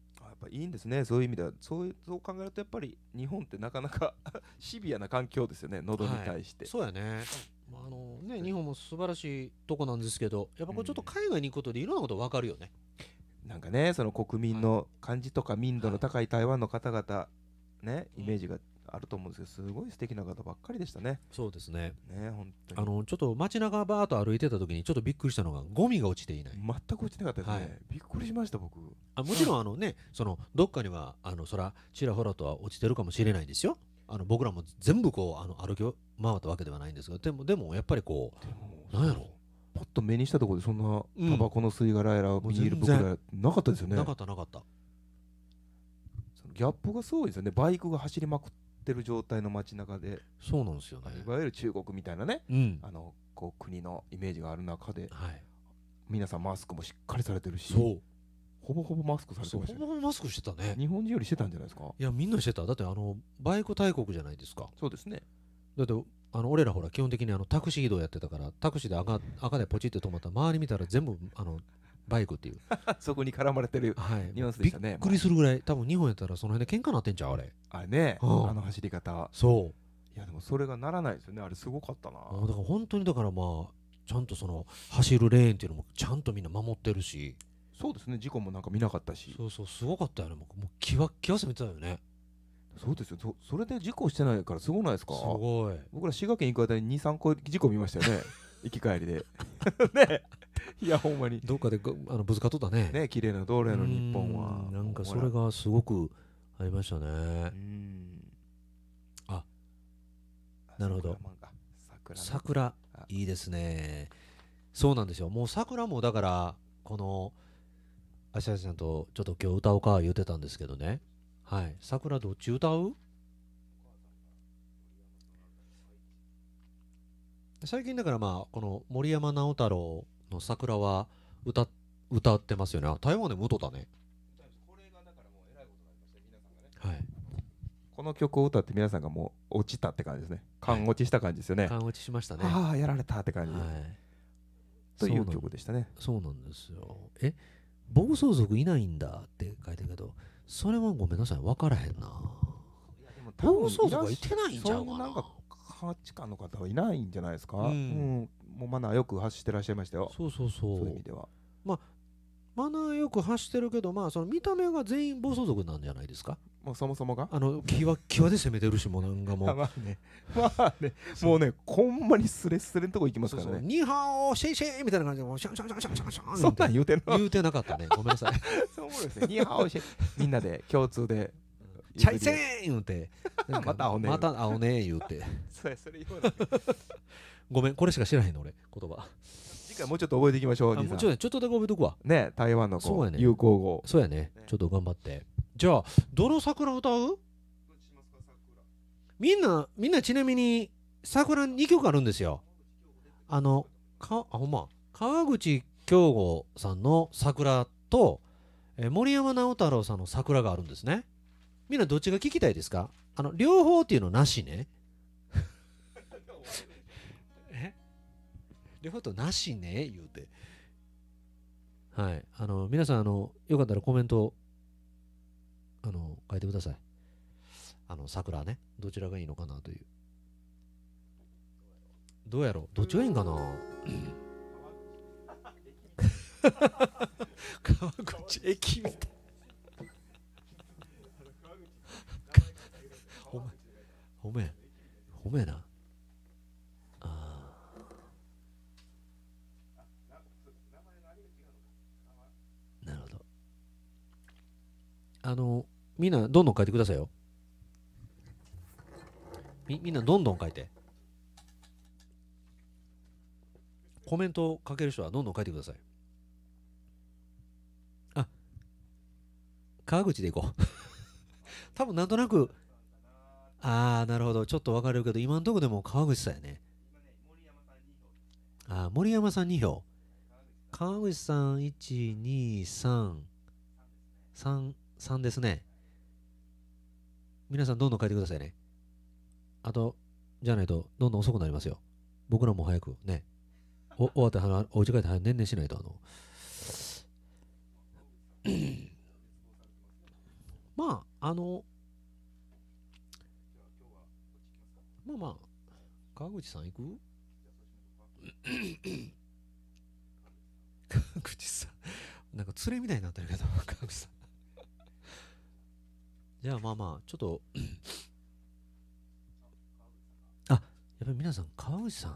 ぱいいんですね、そういう意味では。そういう、そう考えるとやっぱり日本ってなかなかシビアな環境ですよね、喉に対して。 そうやね。まああのね、日本も素晴らしいとこなんですけど、やっぱこうちょっと海外に行くことでいろんなこと分かるよね。 なんかね、その国民の感じとか民度の高い台湾の方々、ね、イメージがあると思うんですけど、すごい素敵な方ばっかりでしたね。 そうですね。 ね、本当に。 あのちょっと街中バーッと歩いてた時にちょっとびっくりしたのがゴミが落ちていない。 全く落ちてなかったですね。 はいびっくりしました、僕。 あもちろんあのね、そのどっかにはあのそらちらほらとは落ちてるかもしれないですよ。あの僕らも全部こうあの歩き回ったわけではないんですが、でもでもやっぱりこでもうなんやろ、 パッと目にしたところでそんなうんタバコの吸い殻やらうビニール袋やらなかったですよね。 なかったなかった。 そのギャップがすごいですよね。バイクが走りまくってる状態の街中で、 そうなんですよね。 いわゆる中国みたいなね、 うんあのこう国のイメージがある中で、 はい皆さんマスクもしっかりされてるし、 そうほぼほぼマスクされてそうほましたよね。 ぼほぼマスクしてたね。 日本人よりしてたんじゃないですか。 いやみんなしてた。だってあのバイク大国じゃないですか。 そうですね。 だってあの俺らほら基本的にあのタクシー移動やってたから、タクシーで赤赤でポチって止まったら周り見たら全部あのバイクっていうそこに絡まれてるはいニュアンスでびっしたね。 くりするぐらい、多分日本やったらその辺で喧嘩なってんちゃうあれ。 あれね、 うんあの走り方。 そいやでもそれがならないですよね。あれすごかったな。 うだから本当にだからまあちゃんとその走るレーンっていうのもちゃんとみんな守ってるし、 そうですね。事故もなんか見なかったし。 そうそうすごかったよね。もうもう気は気はせめてたよね。 そうですよ。そそれで事故してないからすごないですすか。 ごい。 僕ら滋賀県行く間にに、さんこ事故見ましたよね。行き帰りで。ね。いやほんまに。 どっかでごあのぶつかっとったね。 ね、綺麗な道路やの日本は。 うんなんかそれがすごくありましたね。 うんあなるほど。 桜ね桜あいいですね。そうなんですよ。もう桜もだからこのあしあしさんとちょっと今日歌おうか言ってたんですけどね。はい。桜どっち歌う？最近だからまあこの森山直太朗の桜は歌歌ってますよね。あ台湾でも歌ったね。はい。 この曲を歌って皆さんがもう落ちたって感じですね。感落ちした感じですよね。 感落ちしましたね。 ああやられたって感じ、 はい。 というそうなん曲でしたね。 そうなんですよ。え、暴走族いないんだって書いてるけど、それはごめんなさい、分からへんな。暴走族はいてないんちゃうかな。 そういうなんか価値観の方はいないんじゃないですか。 うんうんもうマナーよく発してらっしゃいましたよ。 そうそうそそういう意う。 味では。 マナーよく走ってるけど、まあその見た目が全員暴走族なんじゃないですか。 もうそもそもが。 あの際際で攻めてるし、もうなんかもう。 まあね、まあね、もうね、ほんまにスレスレのとこ行きますそうそうからね。 ニーハオシェイシェイみたいな感じでもうシャンシャンシャンシャンシャンシャンそんなん言うてんの。 言うてなかったね。ごめんなさい。 そう思うんですね。ニーハオシェみんなで共通で。 チャイセーン言うて。なんかまた青ねまた青ね言うて。 それそれ言うな。 ごめん、これしか知らへんの俺、言葉。 次回もうちょっと覚えていきましょう。兄さんあもうちょっとちょっとだけ覚えとくわ。 ね、台湾のこうそうやね友好語。 そうやね。ちょっと頑張って。じゃあ、どの桜歌う？みんな、みんなちなみに桜にきょくあるんですよ。あの、か、あ、ほんま。川口京吾さんの桜と、えー森山直太朗さんの桜があるんですね。みんなどっちが聞きたいですか？あの、両方っていうのなしね。え両方となしね言うて。はい。あの、皆さん、あの、よかったらコメント、あの、書いてください。あの、桜ね。どちらがいいのかなという。どうやろうどっちがいいんかな川口駅みたい。ほめ、ほめ、ほめな。あーなるほど。あの、みんなどんどん書いてくださいよ。みみんなどんどん書いて。コメントを書ける人はどんどん書いてください。あ、川口でいこう。多分なんとなく、ああ、なるほど。ちょっと分かるけど、今のところでも川口さんやね。あー森山さんに票。川口さんいち、に、さん、さん、さんですね。皆さんどんどん書いてくださいね。あと、じゃないとどんどん遅くなりますよ。僕らも早くね。お終わってはなお家帰って年々しないとあのまああのまあまあ川口さん行く？川口さんなんか連れみたいになってるけど川口さんじゃあまあまあちょっとあ、やっぱり皆さん川口さん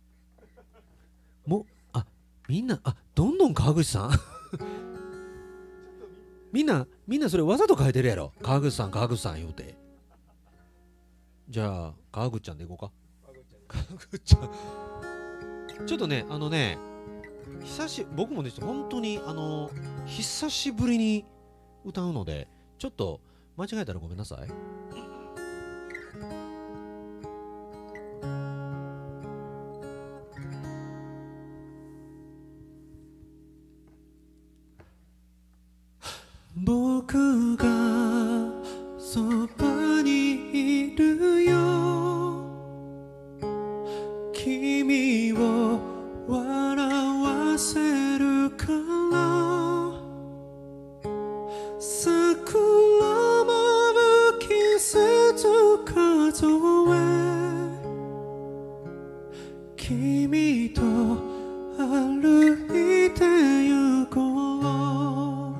もうあみんなあどんどん川口さんみんなみんなそれわざと書いてるやろ。川口さん川口さん言うて。じゃあ川口ちゃんでいこうか。川口ちゃんちょっとねあのね久し僕もね本当にあの久しぶりに歌うのでちょっと間違えたらごめんなさい。僕がそばにいるよ君を笑わせるから桜舞う季節数え君と歩いて行こう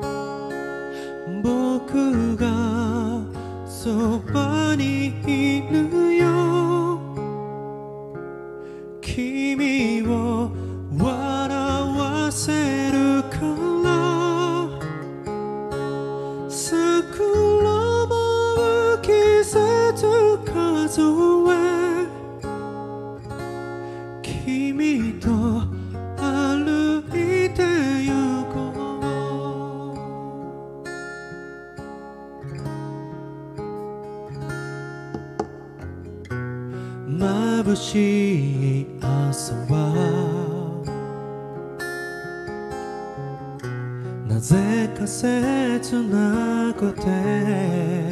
僕がそばにいるよ君を笑わせるから桜舞う季節数え君と歩いて行こう眩しい朝はなぜか切なくて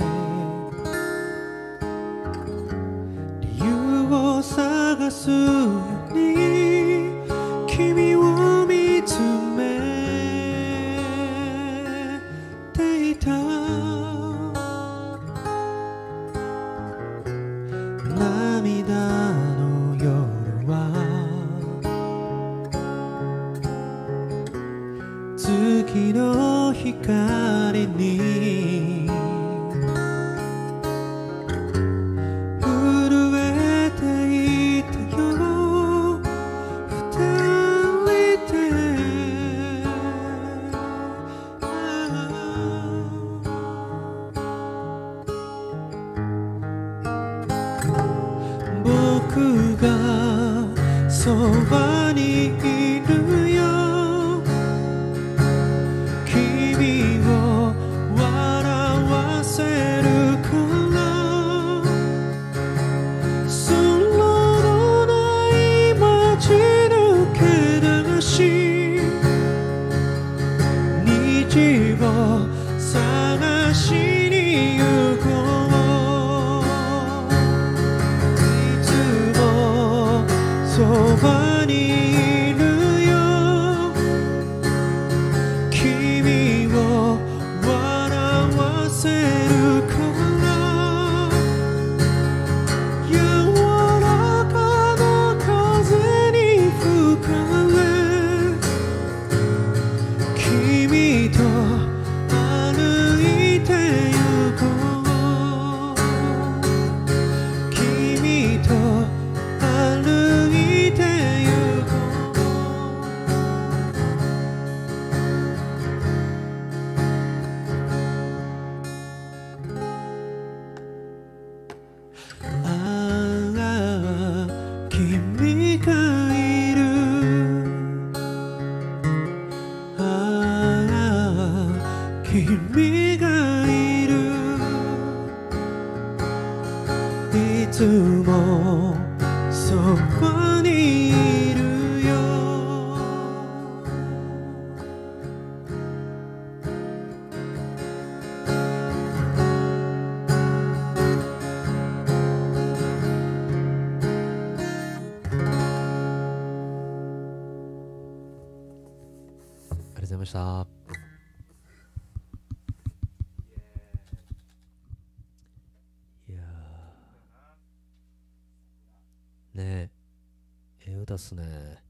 理由を探すように君を見つめていた涙の夜は月の光に震えていたよ二人で僕がそばにいるよ君を笑わせるから空のない街抜け出し虹を探しに行こういつもそばにいるよ君を笑わせるから柔らかな風に吹かれ君と歩いて行こう君と歩いて行こうああ君がいるああ君がいるいつもそばにいるよありがとうございました。 ええ歌っすね。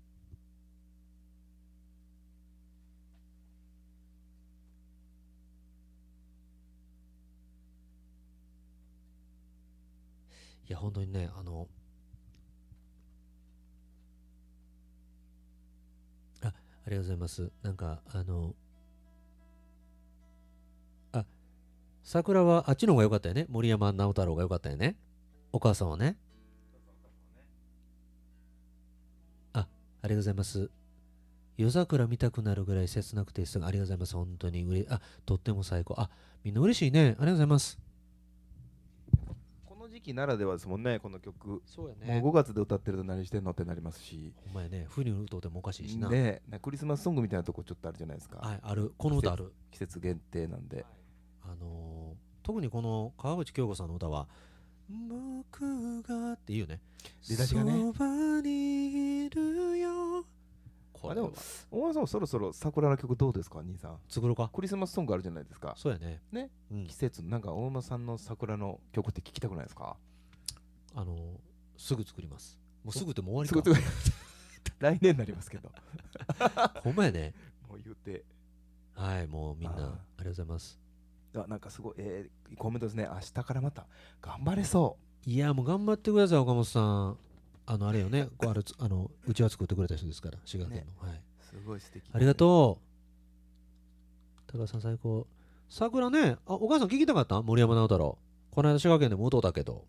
いや、本当にね、あの、あ、ありがとうございます。なんか、あの、あ、桜はあっちの方が良かったよね。森山直太朗が良かったよね。お母さんはね。あ、ありがとうございます。夜桜見たくなるぐらい切なくてすぐありがとうございます。本当にうれ、あ、とっても最高。あ、みんな嬉しいね。ありがとうございます。 この時期ならではですもんね、この曲。 そうやもうね。 ごがつで歌ってると何してんのってなりますし。 ほんまやね。冬に歌うてもおかしいしな。 で、なクリスマスソングみたいなとこちょっとあるじゃないですか。 はい、ある。この歌ある。 季節限定なんで。 あのー特にこの川口京子さんの歌は、僕がっていうね。 出だしがねそばにいるよ。これはあでも、大山さんもそろそろ桜の曲どうですか、兄さん。 作ろうか。 クリスマスソングあるじゃないですか。 そうやね。 ね。 うん季。節、なんか大山さんの桜の曲って聞きたくないですか。 あのーすぐ作ります。もうすぐってもうす終わりか。 ぐすぐ来年になりますけど。 ほんまやね。 もう言うて。 はい、もうみんな、ああーりがとうございます。 あ、なんかすごい、えー、コメントですね。明日からまた頑張れそいや、もう頑張ってください、岡本さん。あの、あれよね、こうあるつあの、うちわ作ってくれた人ですから、滋賀県の。はい。 う。すごい素敵。 ありがとう。高橋さん、最高。桜ね、あ、お母さん聞きたかった森山直太朗。この間、滋賀県でも歌うたけど。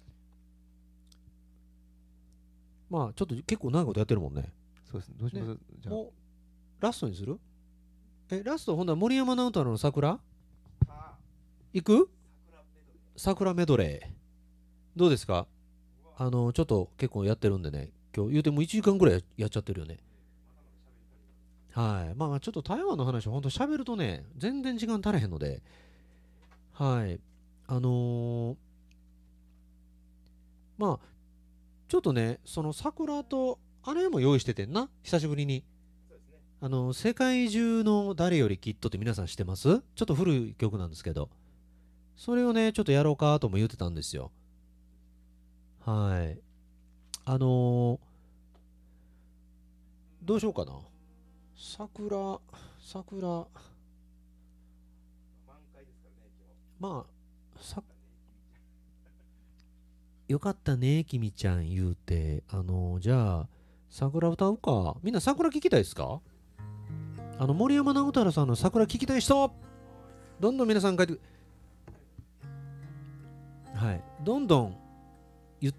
まあ、ちょっと結構長いことやってるもんね。 そうですね。どうします、じゃあ。 もう、ラストにするえ、ラスト、ほんなら森山直太朗の桜行く桜メドレー。どうですか。あの、ちょっと結構やってるんでね、今日言うてもいちじかんぐらいやっちゃってるよね。はい。まあ、ちょっと台湾の話、ほんと喋るとね、全然時間足らへんので、はい。あのーまあ、ちょっとね、その桜と、あれも用意しててんな、久しぶりに。あの、世界中の誰よりきっとって皆さん知ってます？ちょっと古い曲なんですけど、それをね、ちょっとやろうかとも言ってたんですよ。はい。あのーどうしようかな。桜、桜、まあ、さ、よかったね、君ちゃん言うて、あのーじゃあ、桜歌うか。みんな桜聞きたいですか？あの、森山直太朗さんの桜聞きたい人、どんどん皆さん書いて、はい。どんどん言って。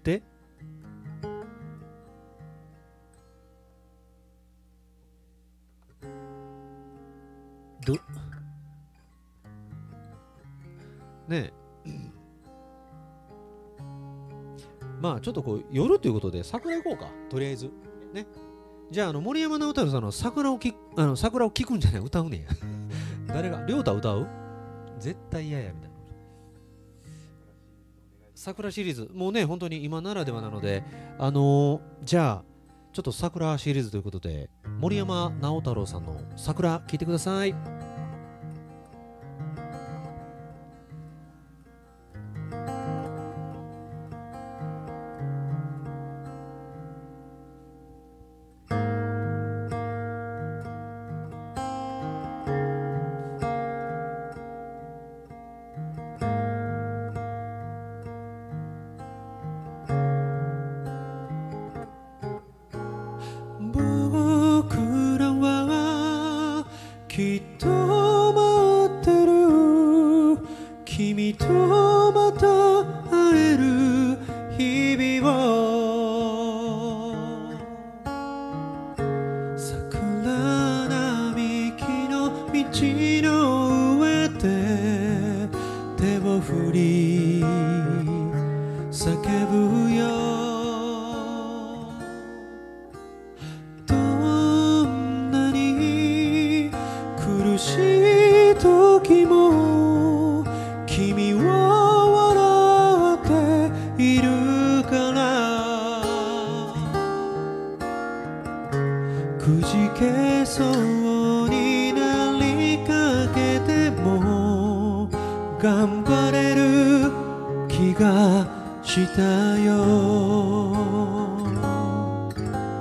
ど、ねえ。まあちょっとこう夜ということで桜行こうか、とりあえずね。じゃあ、あの森山直太朗さんの桜をきあの桜を聞くんじゃない、歌うねや。誰が亮太歌う？絶対嫌やみたいな。桜シリーズもうね、本当に今ならではなので、あのーじゃあちょっと桜シリーズということで、森山直太朗さんの桜聞いてください。僕らはきっと待ってる、君とまた会える日々を。桜並木の道の上で手を振り叫ぶよ。どんなに苦しい時も君は笑っているから、くじけそうになりかけても頑張れる気がしたよ。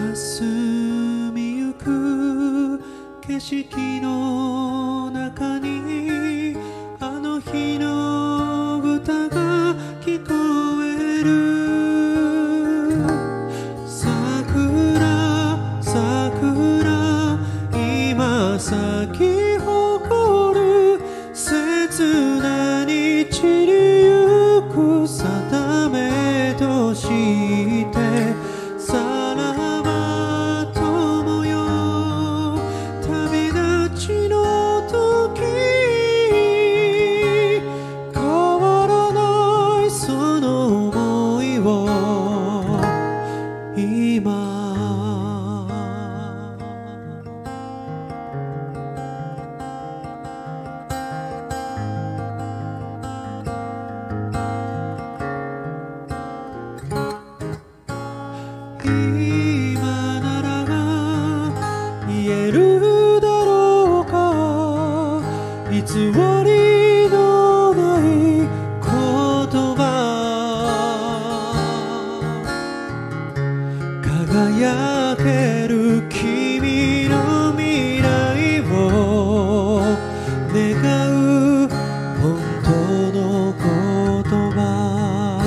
霞みゆく景色の中にあの日の歌が聞こえる。桜桜今咲き誇る切なに散りゆく定めとしてさらば友よ旅立ちの時変わらないその想いを今今ならば言えるだろうか偽りのない言葉輝ける君の未来を願う本当の言葉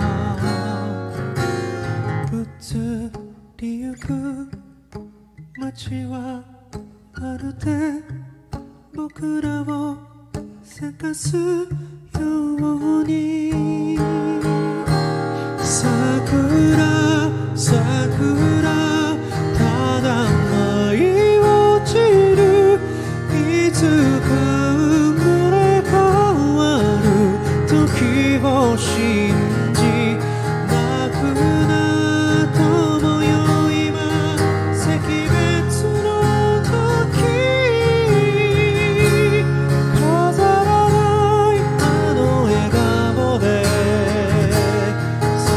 移りゆく街はまるで僕らを探すように桜桜ただ舞い落ちるいつか生まれ変わる時を信じ泣くな友よ今惜別の時飾らないあの笑顔でさ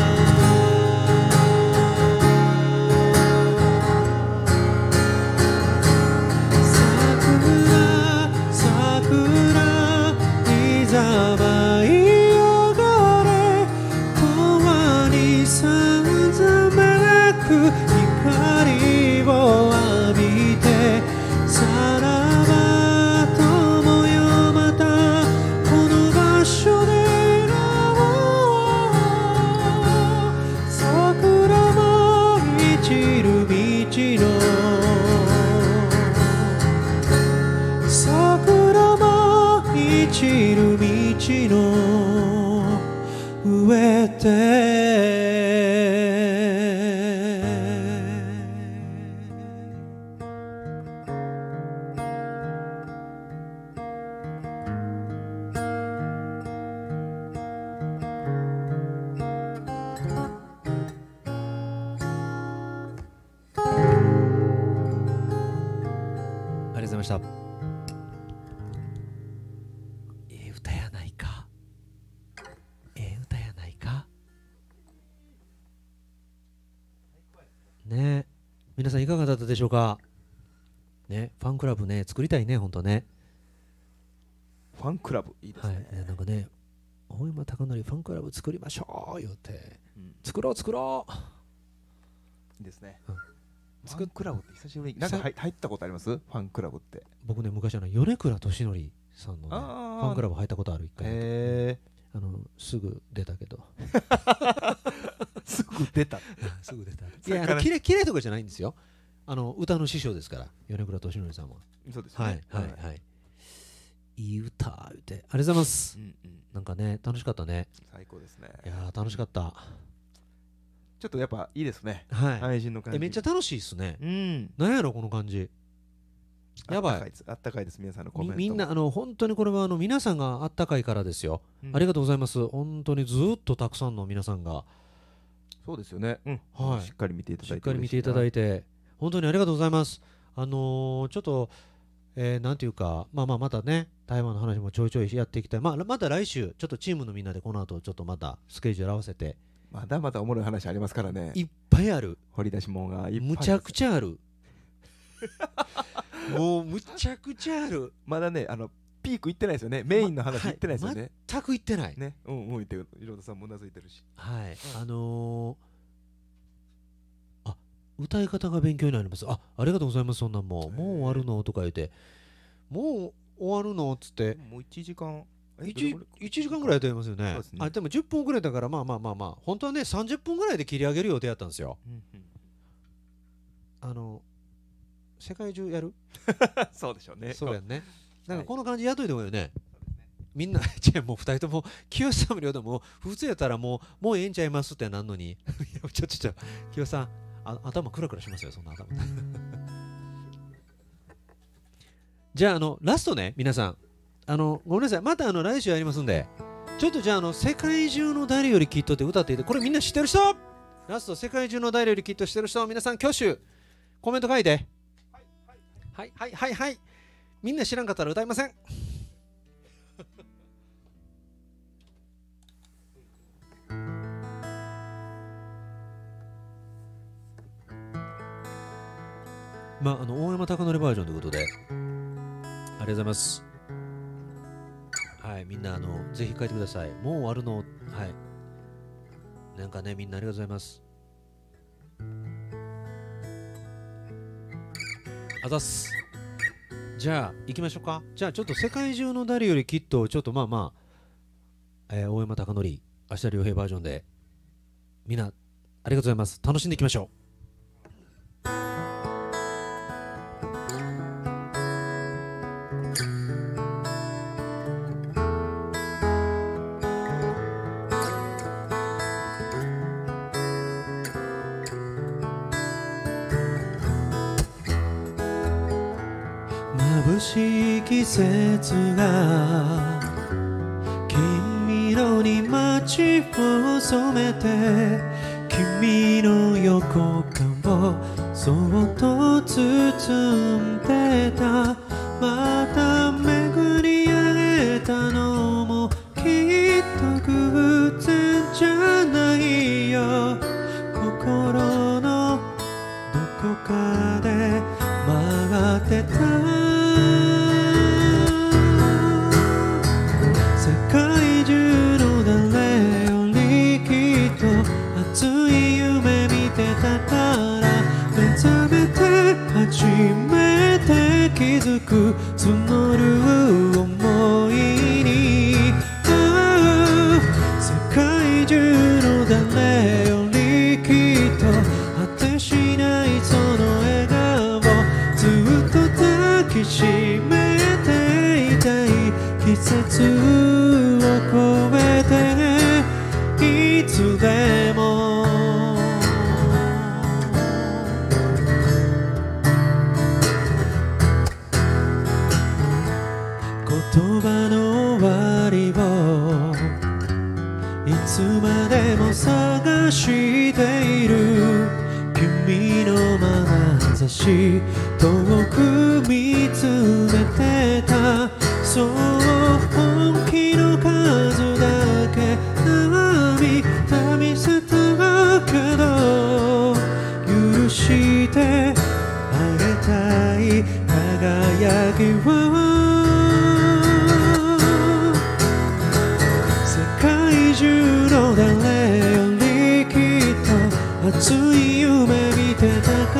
桜桜いざ舞い上がれ永遠にさんざめく光を浴びてさらば友よまたこの場所で会おう桜舞い散る道の桜舞い散る道の上でありがとうございました。ええ歌やないか。ええ歌やないか。ねえ、皆さんいかがだったでしょうか。ね、ファンクラブね、作りたいね、ほんとね。 ファンクラブいいですはい、 ね、 えなんかね、大山貴則ファンクラブ作りましょう言うて、 うん作ろう作ろう。 いいですね、 うんファンクラブって久しぶりになんか入入ったことあります？ファンクラブって。 僕ね、昔あの米倉俊則さんの、ね、ファンクラブ入ったことある一回。 へあのすぐ出たけど。 すぐ出たすぐ出た。いや、あのきれいきれいとかじゃないんですよ。あの歌の師匠ですから、米倉俊則さんは。 そうですね、 はいはいはい。いい歌言うて、ありがとうございます。 うんうん、 なんかね、楽しかったね。 最高ですね。 いやー、楽しかった。 ちょっとやっぱいいですね、 はい。 配信の感じ。 え、めっちゃ楽しいっすね。 うん。 なんやろ、この感じ。やばい。 あったかいです、皆さんのコメント。 みんな、あの、本当にこれはあの皆さんがあったかいからですよ。うん、ありがとうございます。本当にずっとたくさんの皆さんが。 そうですよね。うん。 はい。 しっかり見ていただいて。 しっかり見ていただいて、本当にありがとうございます。あのー、ちょっと、えー、なんていうか、まあまあまたね、台湾の話もちょいちょいやっていきたい。まあ、また来週、ちょっとチームのみんなでこの後、ちょっとまたスケジュール合わせて。 まだまだおもろい話ありますからね。 いっぱいある。 掘り出し物がいっぱい。 むちゃくちゃある。もうむちゃくちゃある。 まだね、あのピークいってないですよね。メインの話いってないですよね。 全くいってない。 ね、うんうん言っていろんなさんもうなずいてるし。 はい。あのー、あ、 歌い方が勉強になります。あ、ありがとうございます。そんなんもう、もう終わるのとか言って、もう終わるのっつって、 もういちじかん、 いち, いちじかんぐらいやってますよね。 そうですね。 あ、でもじゅっぷん遅れたから、まあまあまあまあ、本当はね、さんじゅっぷんぐらいで切り上げる予定やったんですよ。 うんうん、 あの、世界中やるそうでしょうね。 そうやんね。なんかこの感じやっといてもいいよね。みんな、じゃあもうふたりとも、清さんも両方も、普通やったらもう、もうええんちゃいますってなんのに、いやちょちょちょ、清さん、あ頭クラクラしますよ、そんな頭。じゃあ、あの、ラストね、皆さん、あの、ごめんなさい、またあの来週やりますんで、ちょっとじゃあ、あの、世界中の誰よりきっとって歌っていて、これみんな知ってる人ラスト、世界中の誰よりきっと知ってる人、皆さん、挙手、コメント書いて。はいはいはいはい。みんな知らんかったら歌いません。まあ、あの大山貴則バージョンということで、ありがとうございます。はい、みんな、あの、ぜひ書いてください。もう終わるの、はい。なんかね、みんなありがとうございます。あざっす。じゃあ、行きましょうか。じゃあ、ちょっと世界中の誰よりきっと、ちょっとまあまあ、えー、大山貴則、明日良平バージョンで、みんな、ありがとうございます。楽しんでいきましょう。眩しい季節が金色に街を染めて、君の横顔をそっと包んでた。また巡り会えたのもきっと偶然じゃないよ。心のどこかで曲がってた。世界中の誰よりきっと熱い夢見てたから、目覚めて初めて気づく募る想いに、世界中の誰よりきっと果てしないその笑顔、ずっと抱きしめていたい。季節を超えていつでも言葉の終わりをいつまでも探している。君の眼差し遠く見つめてた。そう本気の数だけ涙見せたけど、許してあげたい輝きを。世界中の誰よりきっと熱い夢見てたから、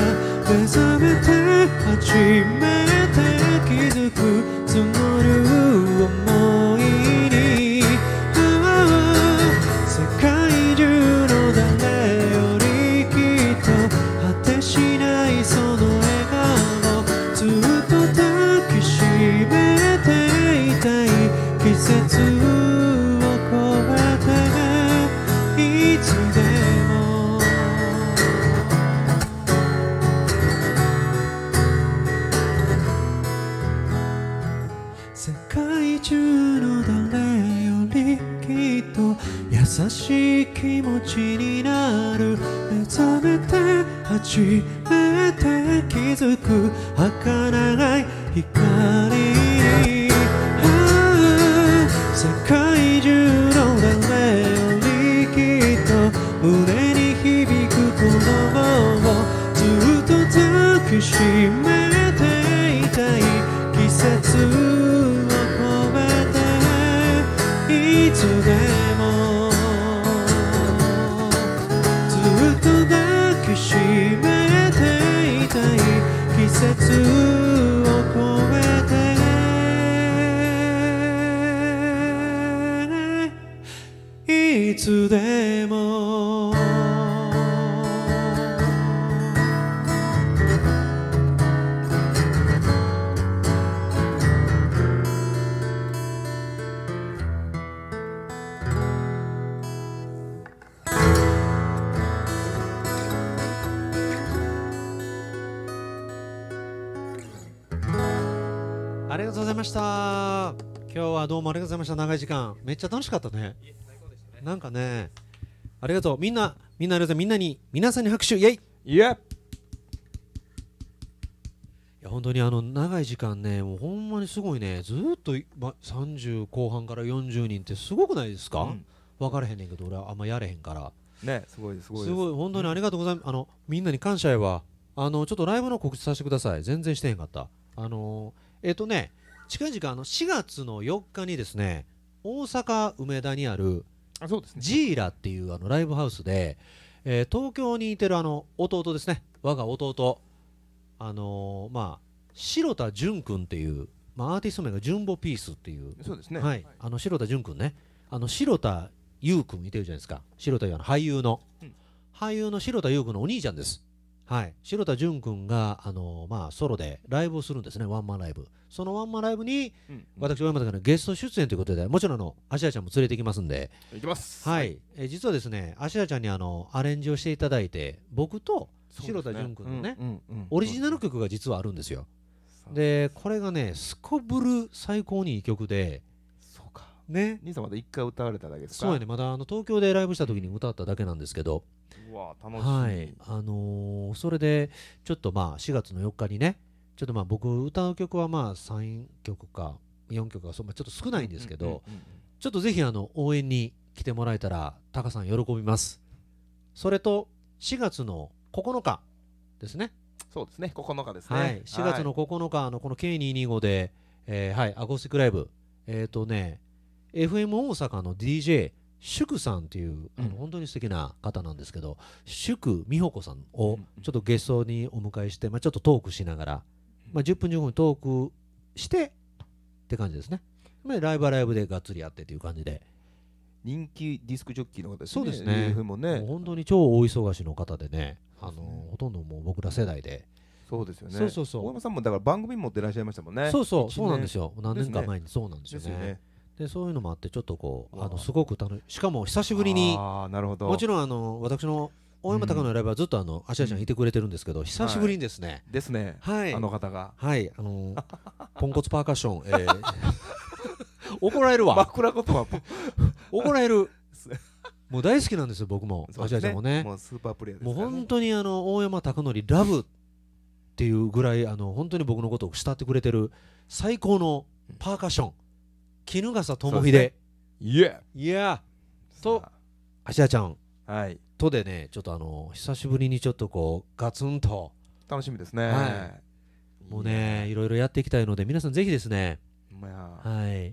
目覚めて初めて気づく募る想いに、世界中の誰よりきっと果てしないその笑顔、ずっと抱きしめていたい。季節を超えていつでも世界中の誰よりきっと優しい気持ちになる。目覚めて初めて気づく儚い光に、世界中の誰よりきっと胸に響く鼓動をずっと抱きしめていたい。季節を超えていつでもずっと抱きしめ節を超えていつでもありがとうございました。今日はどうもありがとうございました。長い時間めっちゃ楽しかったね。なんかね、ありがとう。みんなみんなありがとう。みんなに皆さんに拍手イエイ。 いやいや本当にあの長い時間ね、もうほんまにすごいね。ずーっと、ま、さんじゅう後半からよんじゅうにんってすごくないですか？ うん分からへんねんけど俺はあんまやれへんからね、すごいですすごいですすごい本当にありがとうございます。あのみんなに感謝やわ。あのちょっとライブの告知させてください。全然してへんかった。あのえっ、とね近々あのしがつのよっかにですね、大阪梅田にあるあそうですねジーラっていうあのライブハウスで、えー東京にいてるあの弟ですね、我が弟、あのーまあ白田純くんっていう、まあ、アーティスト名がジュンボピースっていう、 そうですねはい、あの白田純くんね、あの白田優くんいてるじゃないですか。白田優、あの俳優の、 うん俳優の白田優くんのお兄ちゃんです。はい、白田純くんが、あのーまあ、ソロでライブをするんですね、ワンマンライブ。そのワンマンライブにうんうん私、小山田からゲスト出演ということで、もちろんあの芦屋ちゃんも連れてきますんで、 いきますはい、えー実はですね、芦屋ちゃんにあのアレンジをしていただいて、僕と白田純くんのね、 うんうんうんオリジナル曲が実はあるんですよ。 そうで、これがね、すこぶる最高にいい曲で、 そうかね、 兄さんまだ一回歌われただけですか？ そうやね、まだあの東京でライブした時に歌っただけなんですけど、 うわ楽しみはい、あのーそれでちょっとまあしがつのよっかにね、ちょっとまあ僕歌う曲はまあさんきょくかよんきょくか、そまあちょっと少ないんですけど、 うんうんうんうんちょっとぜひあの応援に来てもらえたらタカさん喜びます。それとしがつのここのかですね。 そうですねここのかですねはい、しがつのここのか、あのこの ケーにひゃくにじゅうご で、えーはい、アコースティックライブ、えっ、とね、エフエム 大阪の ディージェー、祝さんっていうあのうん本当に素敵な方なんですけど、祝美穂子さんをうんちょっとゲストにお迎えして、まあ、ちょっとトークしながら、まあ、じゅっぷんじゅっぷんトークしてって感じですね。まあライブはライブでがっつりやってっていう感じで、 人気ディスクジョッキーの方ですねそうですねエフエム もねもう本当に超大忙しの方でね、あのそうですねほとんどもう僕ら世代で、 そうですよねそうそうそう大山さんもだから番組持ってらっしゃいましたもんねそうそう一年そうなんですよ。何年ですねか前にそうなんですよね。 ですよねでそういうのもあってちょっとこうわああのすごく楽しい、しかも久しぶりに、 ああなるほどもちろんあの私の大山高野のライブはずっとあの芦屋ちゃんいてくれてるんですけど、久しぶりにですね、 ですねはい、 あの方がはいあのポンコツパーカッション、えー怒られるわ、 枕言葉怒られるもう大好きなんですよ僕も、 そうです芦屋ちゃんもね。 もうスーパープレイヤーでもうすからね本当にあの大山貴則ラブっていうぐらいあの本当に僕のことを慕ってくれてる最高のパーカッション、衣笠智そうです秀、 イエいやとさ芦屋ちゃんあはいとでね、ちょっとあの久しぶりにちょっとこうガツンと楽しみですねはもうねいろいろやっていきたいので、皆さんぜひですね、 いやはい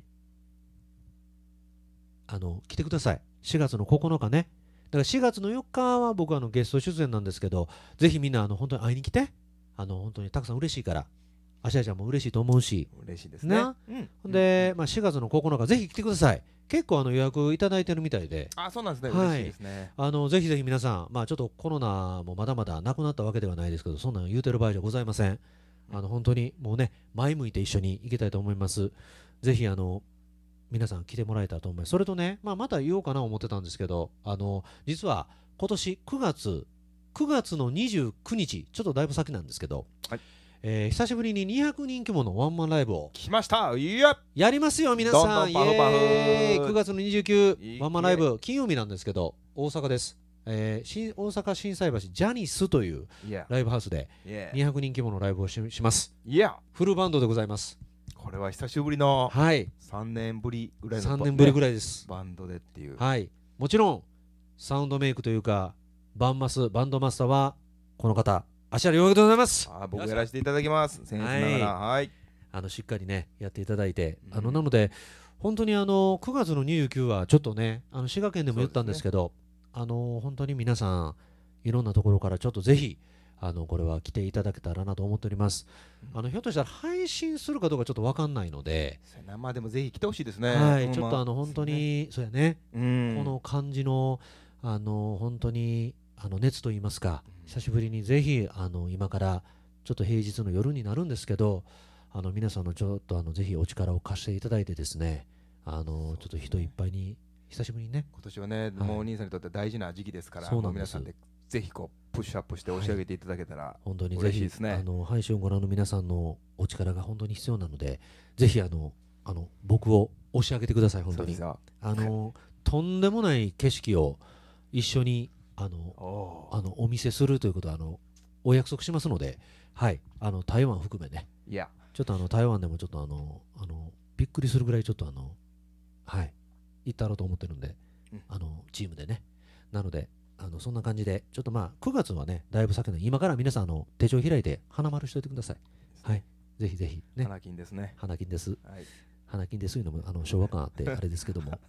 あの来てください。しがつのここのかね、だからしがつのよっかは僕はあのゲスト出演なんですけど、ぜひみんなあの本当に会いに来て、あの本当にたくさん嬉しいから、芦屋ちゃんも嬉しいと思うし、 嬉しいですねなうんで、まあ、しがつのここのかぜひ来てください。結構あの予約いただいてるみたいで、 あそうなんですねはい嬉しいですねあのぜひぜひ皆さん、まあ、ちょっとコロナもまだまだなくなったわけではないですけど、そんなの言うてる場合じゃございません。あの本当にもうね、前向いて一緒に行きたいと思います。ぜひあの皆さん来てもらえたらと思います。それとね、まあ、また言おうかな思ってたんですけど、あの実は今年くがつくがつのにじゅうくにち、ちょっとだいぶ先なんですけど、 はいえー久しぶりににひゃくにん規模のワンマンライブを来ましたいややりますよ皆さん。 どんどんパフパフイエーイくがつのにじゅうくいいワンマンライブ、金曜日なんですけど大阪です、えー新大阪心斎橋ジャニスといういやライブハウスでいやにひゃくにん規模のライブを し, しますいやフルバンドでございます。 これは久しぶりのはいさんねんぶりぐらいのさんねんぶりぐらいらいです。 バンドでっていうはい、もちろんサウンドメイクというかバンマスバンドマスターはこの方芦原洋平でございます。 あ僕やらせていただきます僭越ながらはいあのしっかりねやっていただいて、あのうんなので本当にあのくがつのにじゅうくはちょっとね、あの滋賀県でも言ったんですけど、あの本当に皆さんいろんなところからちょっとぜひあのこれは来ていただけたらなと思っております。あのひょっとしたら配信するかどうかちょっと分かんないので、 まあでもぜひ来てほしいですね。 はい、 うん、 ちょっとあの本当にそうやね、 うん、 この感じのあの本当にあの熱といいますか、久しぶりにぜひあの今からちょっと平日の夜になるんですけど、あの皆さんのちょっとあのぜひお力を貸していただいてですね、あのちょっと人いっぱいに久しぶりにね、 今年はね、 はい、 もうお兄さんにとって大事な時期ですから、 そうなんです。 もう皆さんでぜひこうプッシュアップして押し上げていただけたら、はい、 本当にぜひ嬉しいですね。 あの配信をご覧の皆さんのお力が本当に必要なので、ぜひあのあの僕を押し上げてください。本当にあのとんでもない景色を一緒にあのあのお見せするということはあのお約束しますので、はい、あの台湾含めね、 いやちょっとあの台湾でもちょっとあのあのびっくりするぐらいちょっとあのはい行ったろうと思ってるんで、うん、あのチームでね、なのであのそんな感じでちょっとまあくがつはねだいぶ先の今から皆さんあの手帳開いて花丸しといてください。はい、ぜひぜひね。 花金ですね。 花金です。 はい、 花金ですいうのもあの昭和感あってあれですけども、はい、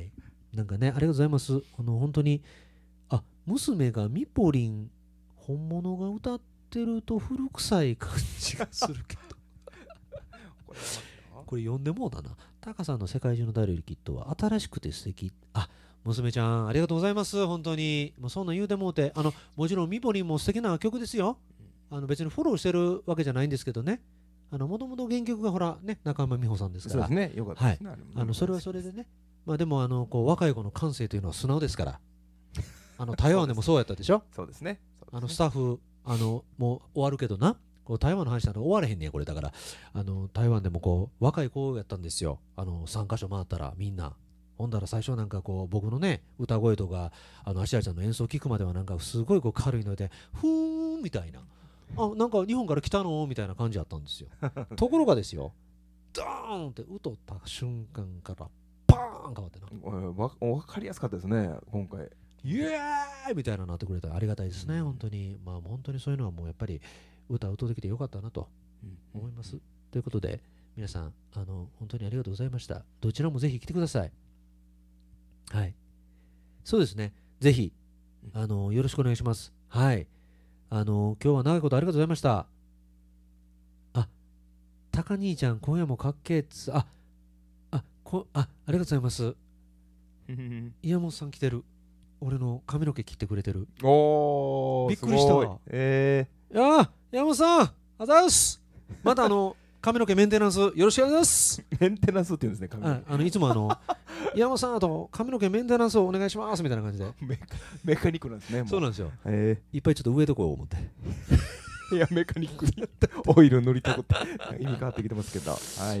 なんかねありがとうございます。あの本当にあ娘がミポリン本物が歌ってると古臭い感じがするけどこれこれ読んでもうだな。タカさんの世界中のダイレルキットは新しくて素敵。あ、娘ちゃんありがとうございます。本当にもうそんな言うてもうて、あのもちろんミポリンも素敵な曲ですよ。あの別にフォローしてるわけじゃないんですけどね、あのもともと原曲がほらね中山美穂さんですから、 そうですね、よかったですね、 はい、あのそれはそれでね、まあでもあのこう若い子の感性というのは素直ですからあの台湾でもそうやったでしょ。 そうですね。 あのスタッフあのもう終わるけどな、こう台湾の話したら終われへんねんこれだから、あの台湾でもこう若い子やったんですよ。あのさんかしょ回ったらみんな。ほんだら最初なんかこう僕のね歌声とかあのアシアちゃんの演奏を聞くまではなんかすごいこう軽いのでふーんみたいな、あなんか日本から来たのみたいな感じやったんですよところがですよ、ドーンって歌った瞬間からパーン変わってな、 わ分かりやすかったですね今回。 イエーイみたいななってくれたらありがたいですね、うん、本当にまあ本当にそういうのはもうやっぱり歌を歌できてよかったなと思います、うん、ということで皆さんあの本当にありがとうございました。どちらもぜひ来てください。はい、そうですね、ぜひあのよろしくお願いします。はい、あの今日は長いことありがとうございました。あ、タカ兄ちゃん今夜もかっけーっつ、ああこあありがとうございます岩本さん来てる、俺の髪の毛切ってくれてる。 おーびっくりした。 えー、いやー山本さんあざーす。またあの髪の毛メンテナンスよろしくお願いします。 メンテナンスって言うんですね、 髪の毛。あのいつもあの山本さんあと髪の毛メンテナンスをお願いしますみたいな感じでメ, メカニックなんですね。もうそうなんですよ、 えー、いっぱいちょっと植えとこう思っていやメカニックにオイル塗りたこって意味変わってきてますけど、はい、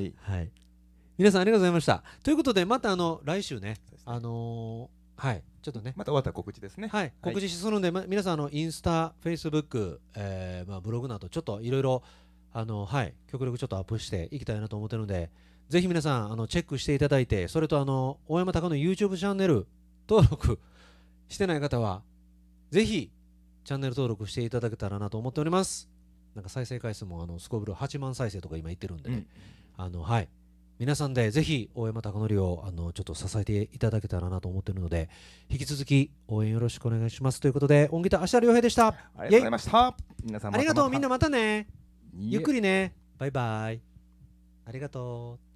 はい、皆さんありがとうございました。ということでまたあの来週ね、あのー、はいちょっとねまた終わったら告知ですね。 はい、告知するので、ま、皆さんあのインスタ、フェイスブック、えーまあ、ブログなどちょっといろいろあのはい極力ちょっとアップしていきたいなと思ってるので、ぜひ皆さんあのチェックしていただいて、それとあの大山貴の YouTube チャンネル登録してない方はぜひチャンネル登録していただけたらなと思っております。なんか再生回数もあのスコーブルはちまん再生とか今言ってるんでね、うん、あのはい皆さんでぜひ大山貴則をあのちょっと支えていただけたらなと思っているので、引き続き応援よろしくお願いしますということで、音ギター芦田亮平でした。 ありがとうございました。皆さんありがとう。みんなまたね、ゆっくりね、バイバイ、ありがとう。